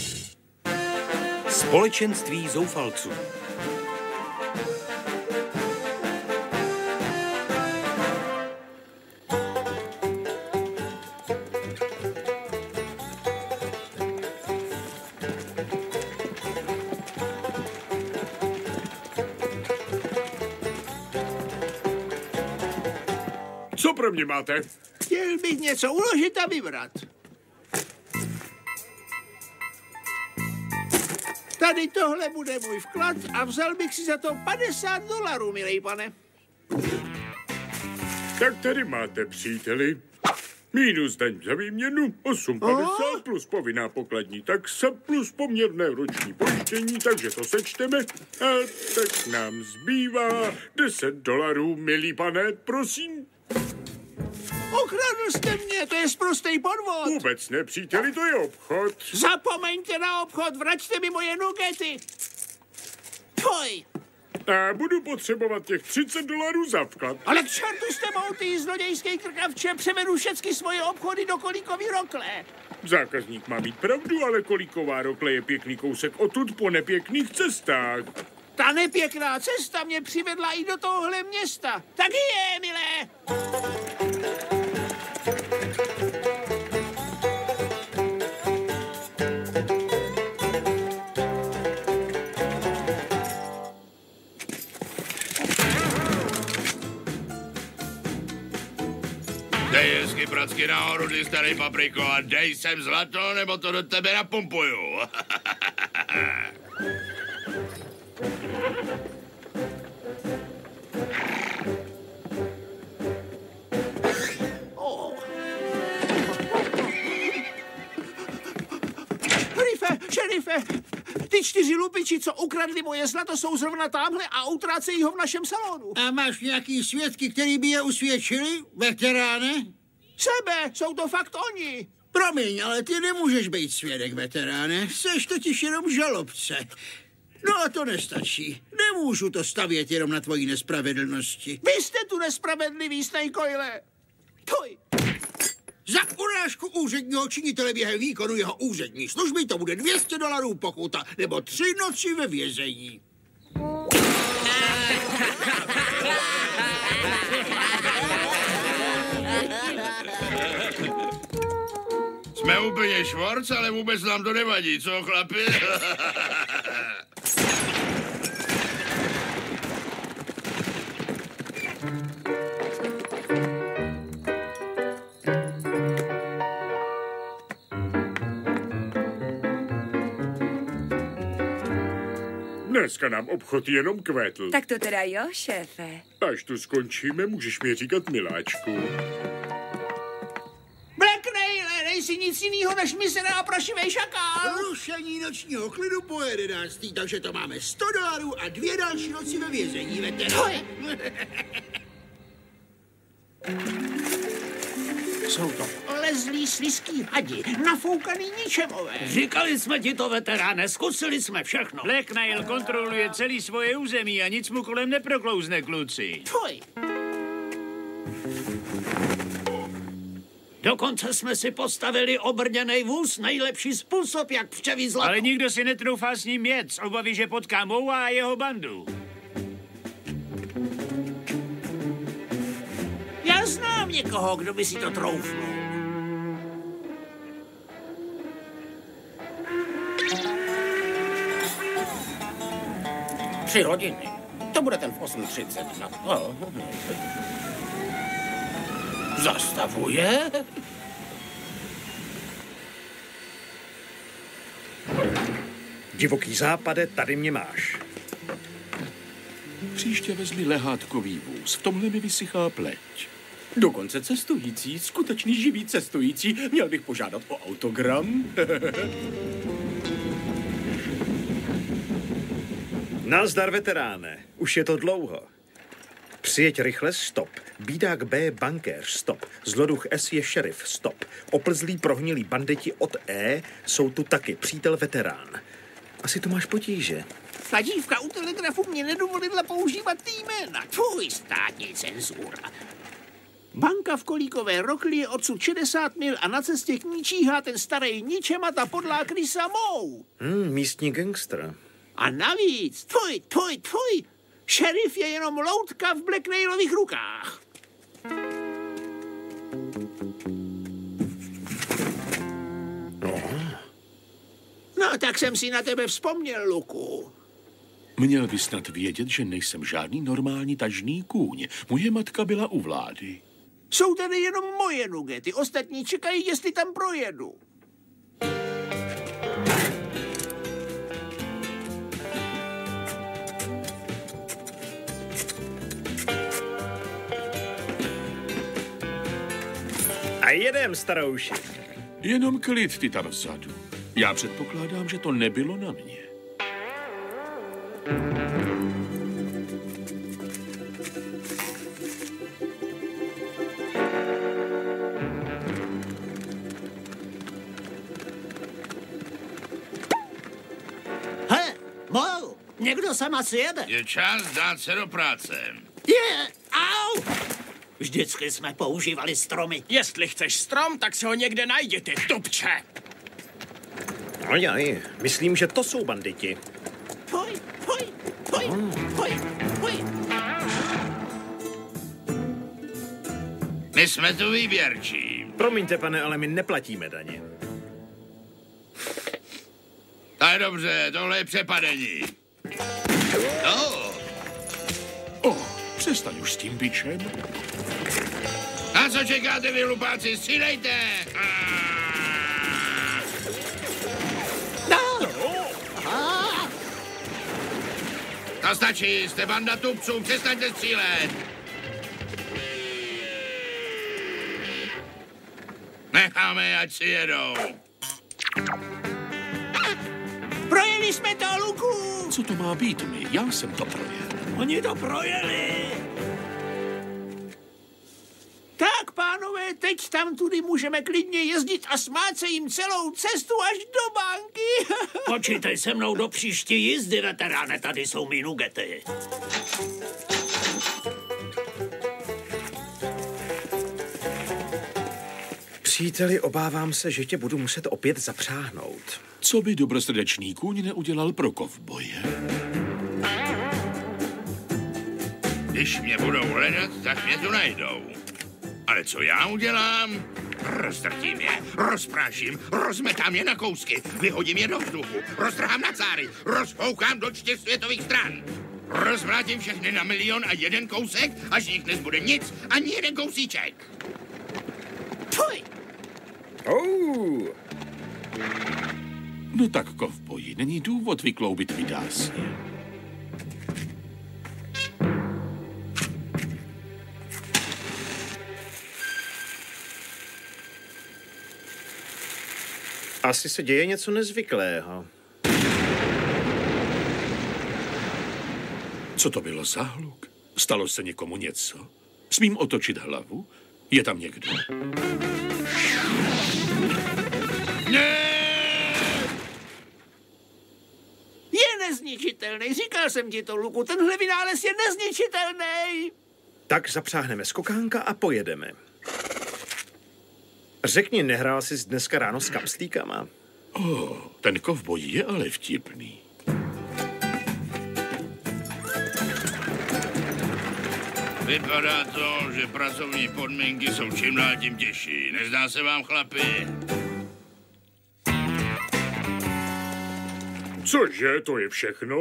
Společenství zoufalců. Co pro mě máte? Chtěl bych něco uložit a vybrat. Tady tohle bude můj vklad a vzal bych si za to padesát dolarů, milej pane. Tak tady máte, příteli. Mínus daň za výměnu, osm padesát plus povinná pokladní taxa plus poměrné roční pojištění, takže to sečteme. A tak nám zbývá deset dolarů, milý pane, prosím. Okradl jste mě, to je sprostej podvod. Vůbec ne, příteli, to je obchod. Zapomeňte na obchod, vraťte mi moje nugety. Poj. A budu potřebovat těch třicet dolarů za vklad. Ale k čertu jste mou, ty zlodějský krkavče, převedu všechny svoje obchody do kolíkový rokle. Zákazník má mít pravdu, ale kolíková rokle je pěkný kousek odtud po nepěkných cestách. Ta nepěkná cesta mě přivedla i do tohohle města. Taky je, milé. Dej hezky pracky nahoru, ty starý papriko, a dej sem zlato, nebo to do tebe napumpuju. Šerife, šerife, ty čtyři lupiči, co ukradli moje zlato, jsou zrovna tamhle a utrácejí ho v našem salonu. A máš nějaký svědky, který by je usvědčili, veteráne? Sebe, jsou to fakt oni. Promiň, ale ty nemůžeš být svědek, veteráne. Seš totiž jenom žalobce. No a to nestačí. Nemůžu to stavět jenom na tvojí nespravedlnosti. Vy jste tu nespravedlivý, Snejkojle. Toj. Za urážku úředního činitele během výkonu jeho úřední služby to bude dvě stě dolarů pokuta nebo tři noci ve vězení. Jsme úplně švorc, ale vůbec nám to nevadí, co chlapi? Dneska nám obchod jenom kvetl. Tak to teda jo, šéfe. Až tu skončíme, můžeš mi říkat miláčku. Black Nail, nejsi nic jinýho než mizery a prašivej šakál. Rušení nočního klidu po jedenáctý, takže to máme sto dolarů a dvě další noci ve vězení, veteráne. Jsou to lezlí slizký hadi, nafoukaný ničemové. Říkali jsme ti to, veteráne, zkusili jsme všechno. Black Nail kontroluje celý svoje území a nic mu kolem neproklouzne, kluci. Tvoj. Dokonce jsme si postavili obrněnej vůz, nejlepší způsob, jak převíz zlato. Ale nikdo si netroufá s ním jet z obavy, že potká Moua a jeho bandu. Já znám někoho, kdo by si to troufnul. Tři hodiny. To bude ten v osm třicet. No. Zastavuje? Divoký západe, tady mě máš. Příště vezmi lehátkový vůz, v tomhle mi vysychá pleť. Dokonce cestující, skutečný živý cestující. Měl bych požádat o autogram. Nazdar, veteráne. Už je to dlouho. Přijeď rychle, stop. Bídák B, bankéř, stop. Zloduch S je šerif, stop. Oplzlí prohnilí banditi od E jsou tu taky. Přítel veterán. Asi tu máš potíže. Ta dívka u telegrafu mě nedovolila používat ty jména. Tvůj státní cenzura. Banka v Kolíkové rokli je odsud šedesát mil a na cestě k ní číhá ten starý ničemata podlá krysa Mou. Hmm, místní gangster. A navíc, tvoj, tvoj, tvoj, šerif je jenom loutka v Blacknailových rukách. No. No, tak jsem si na tebe vzpomněl, Luku. Měl by snad vědět, že nejsem žádný normální tažný kůň. Moje matka byla u vlády. Jsou tady jenom moje nugety, ostatní čekají, jestli tam projedu. A jedem, starouši. Jenom klid ty tam vzadu. Já předpokládám, že to nebylo na mě. He, Mou, někdo sem asi jede. Je čas dát se do práce. Je, au! Vždycky jsme používali stromy. Jestli chceš strom, tak si ho někde najděte, tupče. Ojaj, myslím, že to jsou banditi. Poj, poj, poj, poj, poj. My jsme tu výběrčí. Promiňte, pane, ale my neplatíme daně. Tak dobře, tohle je přepadení. No. Oh, přestaň už s tím bičem. A co čekáte vy, hlupáci? Střílejte! No. To stačí, jste banda tupců, přestaňte střílet. Necháme, ať si jedou. Projeli jsme to, Luku! Co to má být mi? Já jsem to projel. Oni to projeli. Tak, pánové, teď tam tudy můžeme klidně jezdit a smát se jim celou cestu až do banky. Počítej se mnou do příští jízdy, veteráne, tady jsou mý nugety. Příteli, obávám se, že tě budu muset opět zapřáhnout. Co by dobrosrdečný kůň neudělal pro kovboje? Když mě budou hledat, tak mě tu najdou. Ale co já udělám? Rozdrtím je, rozpráším, rozmetám je na kousky, vyhodím je do vzduchu, roztrhám na cáry, rozfoukám do čtyř světových stran. Rozvrátím všechny na milion a jeden kousek, až nich nezbude nic, ani jeden kousíček. Fuj! Oh. No tak, kovboji, není důvod vykloubit vydásně. Asi se děje něco nezvyklého. Co to bylo za hluk? Stalo se někomu něco? Smím otočit hlavu? Je tam někdo? Ne! Je nezničitelný, říkal jsem ti to, Luku, tenhle vynález je nezničitelný. Tak zapřáhneme skokánka a pojedeme. Řekni, nehrál jsi dneska ráno s kapslíkama? Oh, ten kovboj je ale vtipný. Vypadá to, že pracovní podmínky jsou čím dál tím těžší. Nezdá se vám, chlapi? Cože, to je všechno?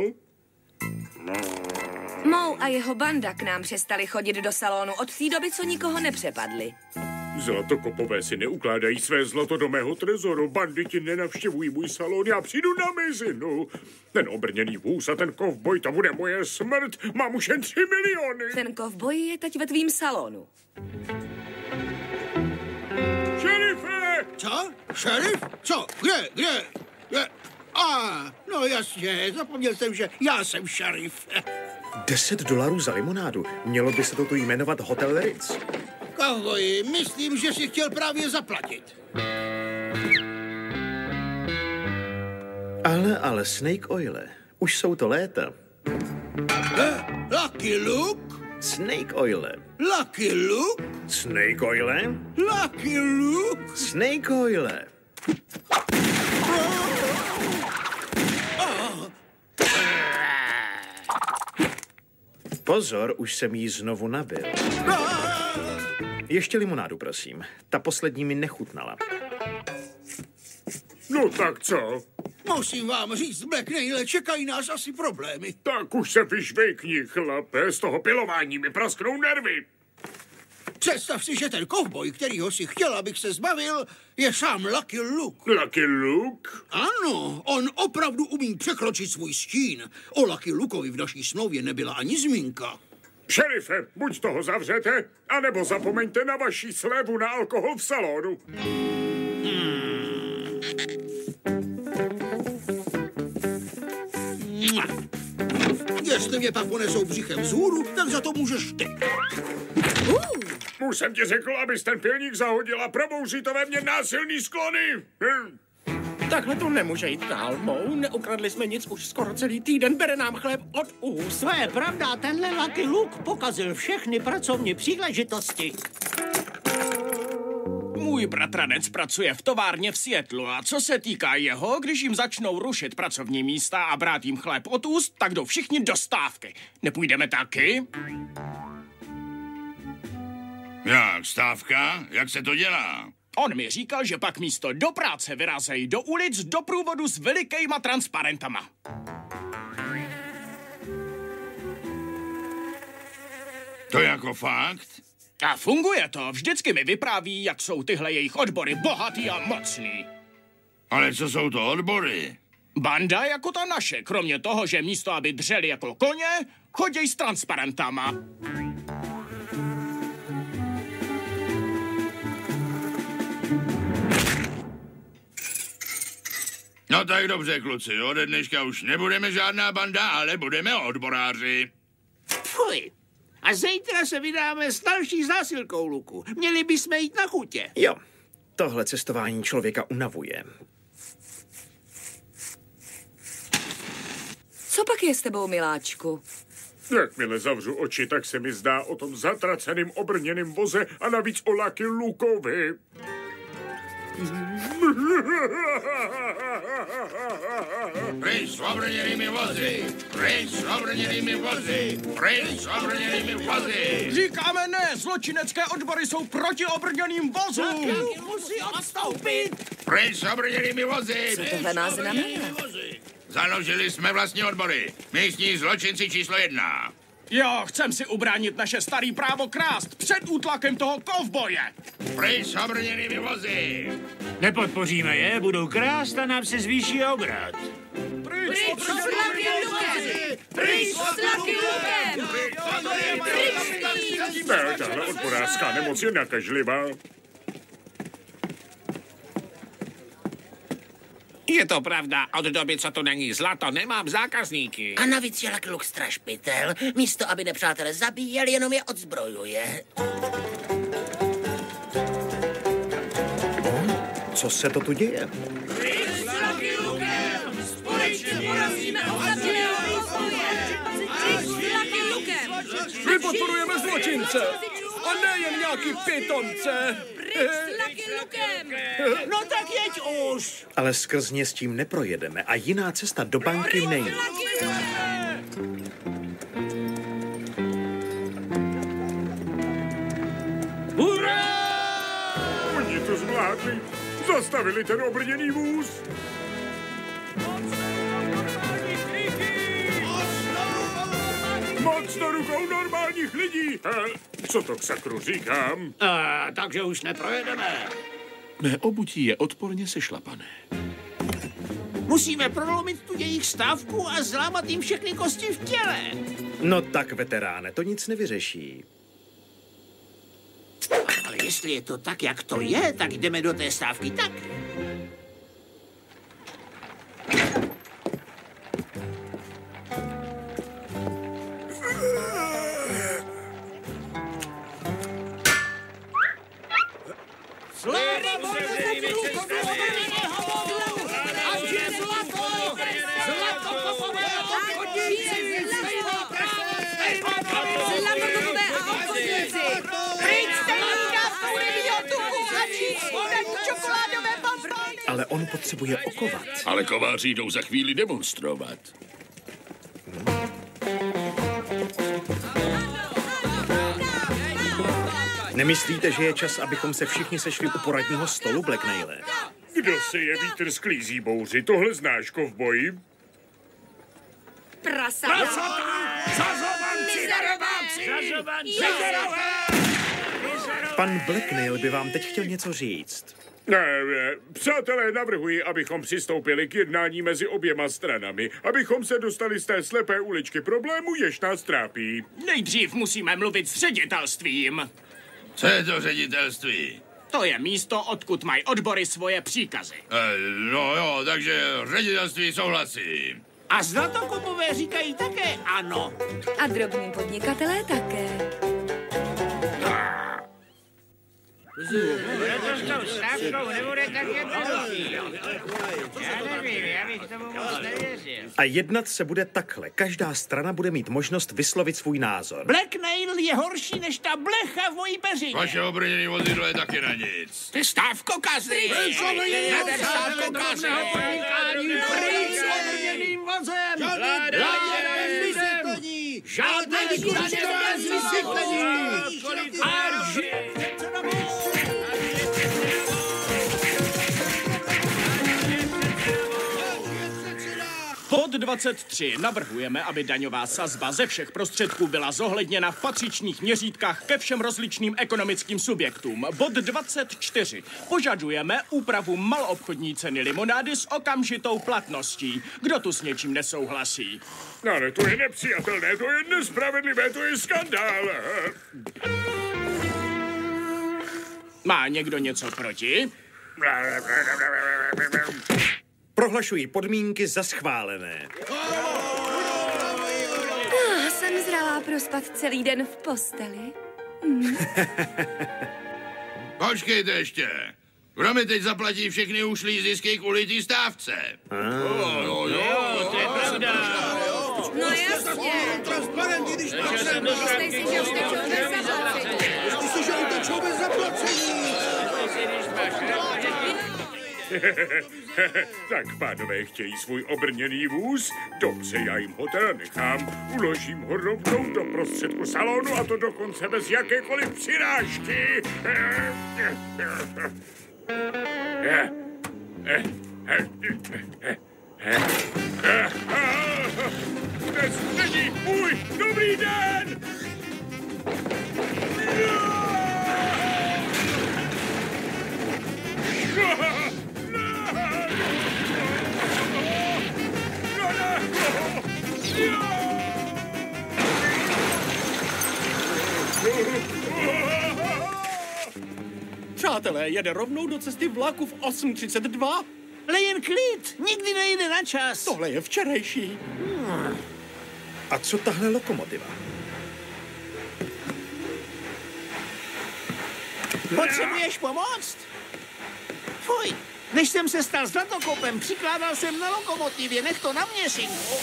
Mou a jeho banda k nám přestali chodit do salonu od té doby, co nikoho nepřepadli. Zlatokopové si neukládají své zlato do mého trezoru, banditi nenavštěvují můj salon, já přijdu na mizinu. Ten obrněný vůz a ten kovboj, to bude moje smrt, mám už jen tři miliony. Ten kovboj je teď ve tvým salonu. Šerife! Co? Šerif? Co? Kde? Kde? Kde? A, no jasně, zapomněl jsem, že já jsem šerif. Deset dolarů za limonádu. Mělo by se toto jmenovat Hotel Ritz. Kovboji, myslím, že si chtěl právě zaplatit. Ale, ale, Snake Oile, už jsou to léta. Eh, Lucky Luke? Snake Oile. Lucky Luke? Snake Oile. Lucky Luke? Snake Oile. Pozor, už jsem jí znovu nabil. Ještě limonádu, prosím. Ta poslední mi nechutnala. No tak co? Musím vám říct, Blacknaile, čekají nás asi problémy. Tak už se vyšvejkni, chlape, z toho pilování mi prasknou nervy. Představ si, že ten kovboj, kterýho si chtěl, abych se zbavil, je sám Lucky Luke. Lucky Luke? Ano, on opravdu umí překročit svůj stín. O Lucky Lukeovi v naší smlouvě nebyla ani zmínka. Šerife, buď toho zavřete, anebo zapomeňte na vaši slevu na alkohol v salonu. Hmm. Jestli mě pak ponesou břichem vzhůru, tak za to můžeš ty. Uh. Už jsem ti řekl, abys ten pilník zahodil a probouří to ve mně násilný sklony. Hm. Takhle to nemůže jít dál, Mou. Neukradli jsme nic už skoro celý týden, bere nám chléb od úst. To je pravda, tenhle Lucky Luke pokazil všechny pracovní příležitosti. Můj bratranec pracuje v továrně v Seattlu a co se týká jeho, když jim začnou rušit pracovní místa a brát jim chléb od úst, tak jdou všichni do stávky. Nepůjdeme taky? Jak, stávka? Jak se to dělá? On mi říkal, že pak místo do práce vyrazejí do ulic do průvodu s velikýma transparentama. To jako fakt? A funguje to. Vždycky mi vypráví, jak jsou tyhle jejich odbory bohatý a mocný. Ale co jsou to odbory? Banda jako ta naše, kromě toho, že místo, aby dřeli jako koně, choděj s transparentama. No tak dobře, kluci, ode dneška už nebudeme žádná banda, ale budeme odboráři. Fuj. A zítra se vydáme s další zásilkou, Luku. Měli bychom jít na chutě. Jo, tohle cestování člověka unavuje. Co pak je s tebou, miláčku? Jakmile zavřu oči, tak se mi zdá o tom zatraceným obrněným voze a navíc o Lucky Lukeovi. Pryč s obrněnými vozy! Pryč s obrněnými vozy! Pryč s obrněnými vozy! Říkáme ne, zločinecké odbory jsou proti obrněným vozům! Musí odstoupit! Pryč s obrněnými vozy! Co tohle má znamená? Založili jsme vlastní odbory. Místní zločinci číslo jedna. Jo, chcem si ubránit naše starý právo krást před útlakem toho kovboje. Pryč s obrněnými vozy! Nepodpoříme je, budou krást a nám se zvýší obrat. Pryč s Lucky Lukem! Pryč s Lucky Lukem! Ne, tahle odborářská nemoc je nakažlivá. Je to pravda, od doby, co to není zlato, nemám zákazníky. A navíc je Lucky Luke strašpitel. Místo, aby nepřátelé zabíjel, jenom je odzbrojuje. Co se to tu děje? Pryč s Lucky Lukem! Společně porazíme osamělého kovboje! Pryč s Lucky Lukem! My podporujeme zločince! A nejen nějaký pitomce! Pryč s Lucky Lukem! No tak jeď už! Ale skrz ně s tím neprojedeme a jiná cesta do banky není. Hurá! Oni to zvládli. Zastavili ten obrněný vůz. Moc do rukou normálních lidí. A co to k sakru říkám? A, takže už neprojedeme. Mé obutí je odporně sešlapané. Musíme prolomit tu jejich stávku a zlámat jim všechny kosti v těle. No tak, veteráne, to nic nevyřeší. Ale jestli je to tak, jak to je, tak jdeme do té stávky tak. Ale on potřebuje okovat. Ale kováři jdou za chvíli demonstrovat. Nemyslíte, že je čas, abychom se všichni sešli u poradního stolu, Blacknaile? Kdo se je vítr sklízí bouři? Tohle znáš, kovboji? Prasata! Prasata! Zazovanci! Zazovanci! Pan Blacknaile by vám teď chtěl něco říct. Ne, ne, přátelé, navrhuji, abychom přistoupili k jednání mezi oběma stranami, abychom se dostali z té slepé uličky problému, jež nás trápí. Nejdřív musíme mluvit s ředitelstvím. Co je to ředitelství? To je místo, odkud mají odbory svoje příkazy. E, no jo, takže ředitelství souhlasí. A zlatokopové říkají také ano. A drobní podnikatelé také. To s tou stávkou nebude tak jednoduchý. Já nevím, já bych tomu moc nevěřil. A jednat se bude takhle. Každá strana bude mít možnost vyslovit svůj názor. Blacknaile je horší než ta blecha v mojí peřině. Vaše obrněné vozidlo je taky na nic. Ty stávkokazy! Jeden stávkokazy! Pryč s obrněným vozem! Žádné vykuřené vysvětlení! Bod dvacet tři. Navrhujeme, aby daňová sazba ze všech prostředků byla zohledněna v patřičných měřítkách ke všem rozličným ekonomickým subjektům. Bod dvacet čtyři. Požadujeme úpravu maloobchodní ceny limonády s okamžitou platností. Kdo tu s něčím nesouhlasí? No, ne, to je nepřijatelné, to je nespravedlivé, to je skandál. Má někdo něco proti? Prohlašuji podmínky za schválené. Ah, jsem zralá prospat celý den v posteli. Hmm. Počkejte ještě. Kdo mi teď zaplatí všechny ušlý zisky k ulitý stávce? Oh, jo, jo, to je pravda. No jasně. Transparentní, když pracujeme. Myslej si, že utečou bez zaplacení. Myslíš si, že utečou bez zaplacení. Tak pánové chtějí svůj obrněný vůz? Dobře, já jim ho teda nechám. Uložím ho rovnou do prostředku salonu a to dokonce bez jakékoliv přirážky. Dnes není můj dobrý den! Přátelé, jede rovnou do cesty vlaku v osm třicet dva. Ale jen klid, nikdy nejde na čas. Tohle je včerejší. Hmm. A co tahle lokomotiva? Potřebuješ pomoct? Fuj, než jsem se stal zlatokopem, přikládal jsem na lokomotivě, nech to na mě, synku.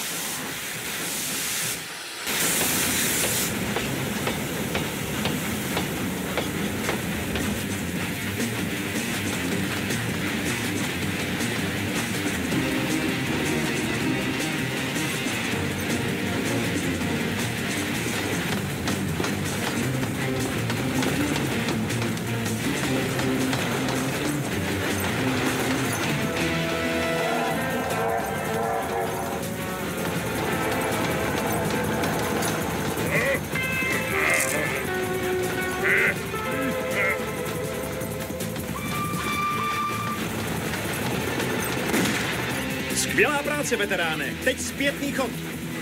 Skvělá práce, veteráne. Teď zpětný chod.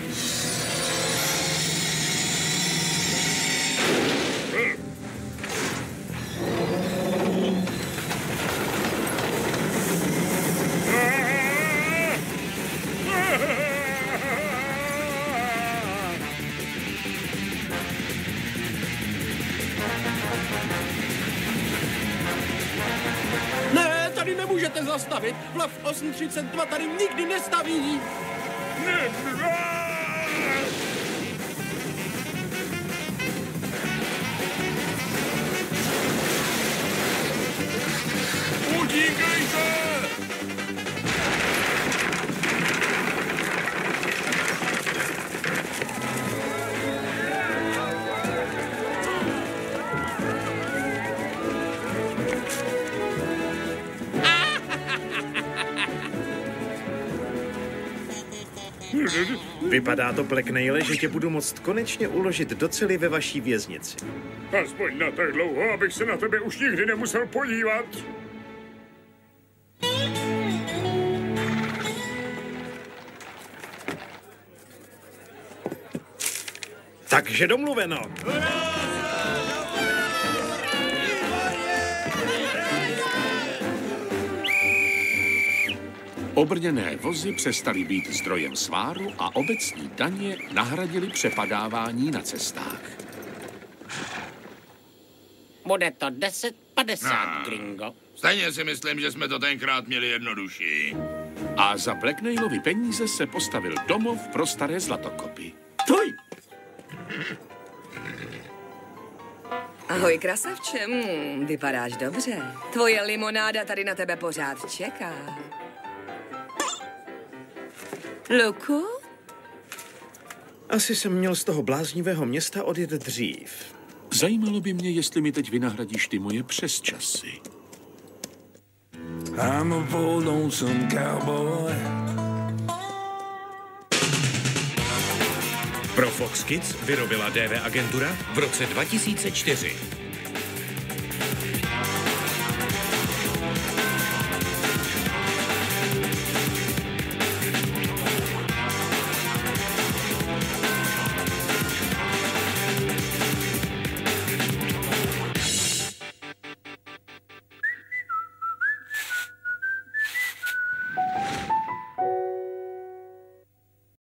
Ne, tady nemůžete zastavit. Vlak osm třicet dva tady nikdy nestaví. Ne. Utíkejte! Vypadá to, Black Naile, že tě budu moct konečně uložit do cely ve vaší věznici. Aspoň na tak dlouho, abych se na tebe už nikdy nemusel podívat. Takže domluveno. Obrněné vozy přestaly být zdrojem sváru a obecní daně nahradily přepadávání na cestách. Bude to deset padesát, No. gringo. Stejně si myslím, že jsme to tenkrát měli jednodušší. A za Black Nailovy peníze se postavil domov pro staré zlatokopy. Toj! Ahoj, krasavče, mm, vypadáš dobře. Tvoje limonáda tady na tebe pořád čeká. Luku? Asi jsem měl z toho bláznivého města odjet dřív. Zajímalo by mě, jestli mi teď vynahradíš ty moje přesčasy. I'm a poor lonesome cowboy. Pro Fox Kids vyrobila D V agentura v roce dva tisíce čtyři.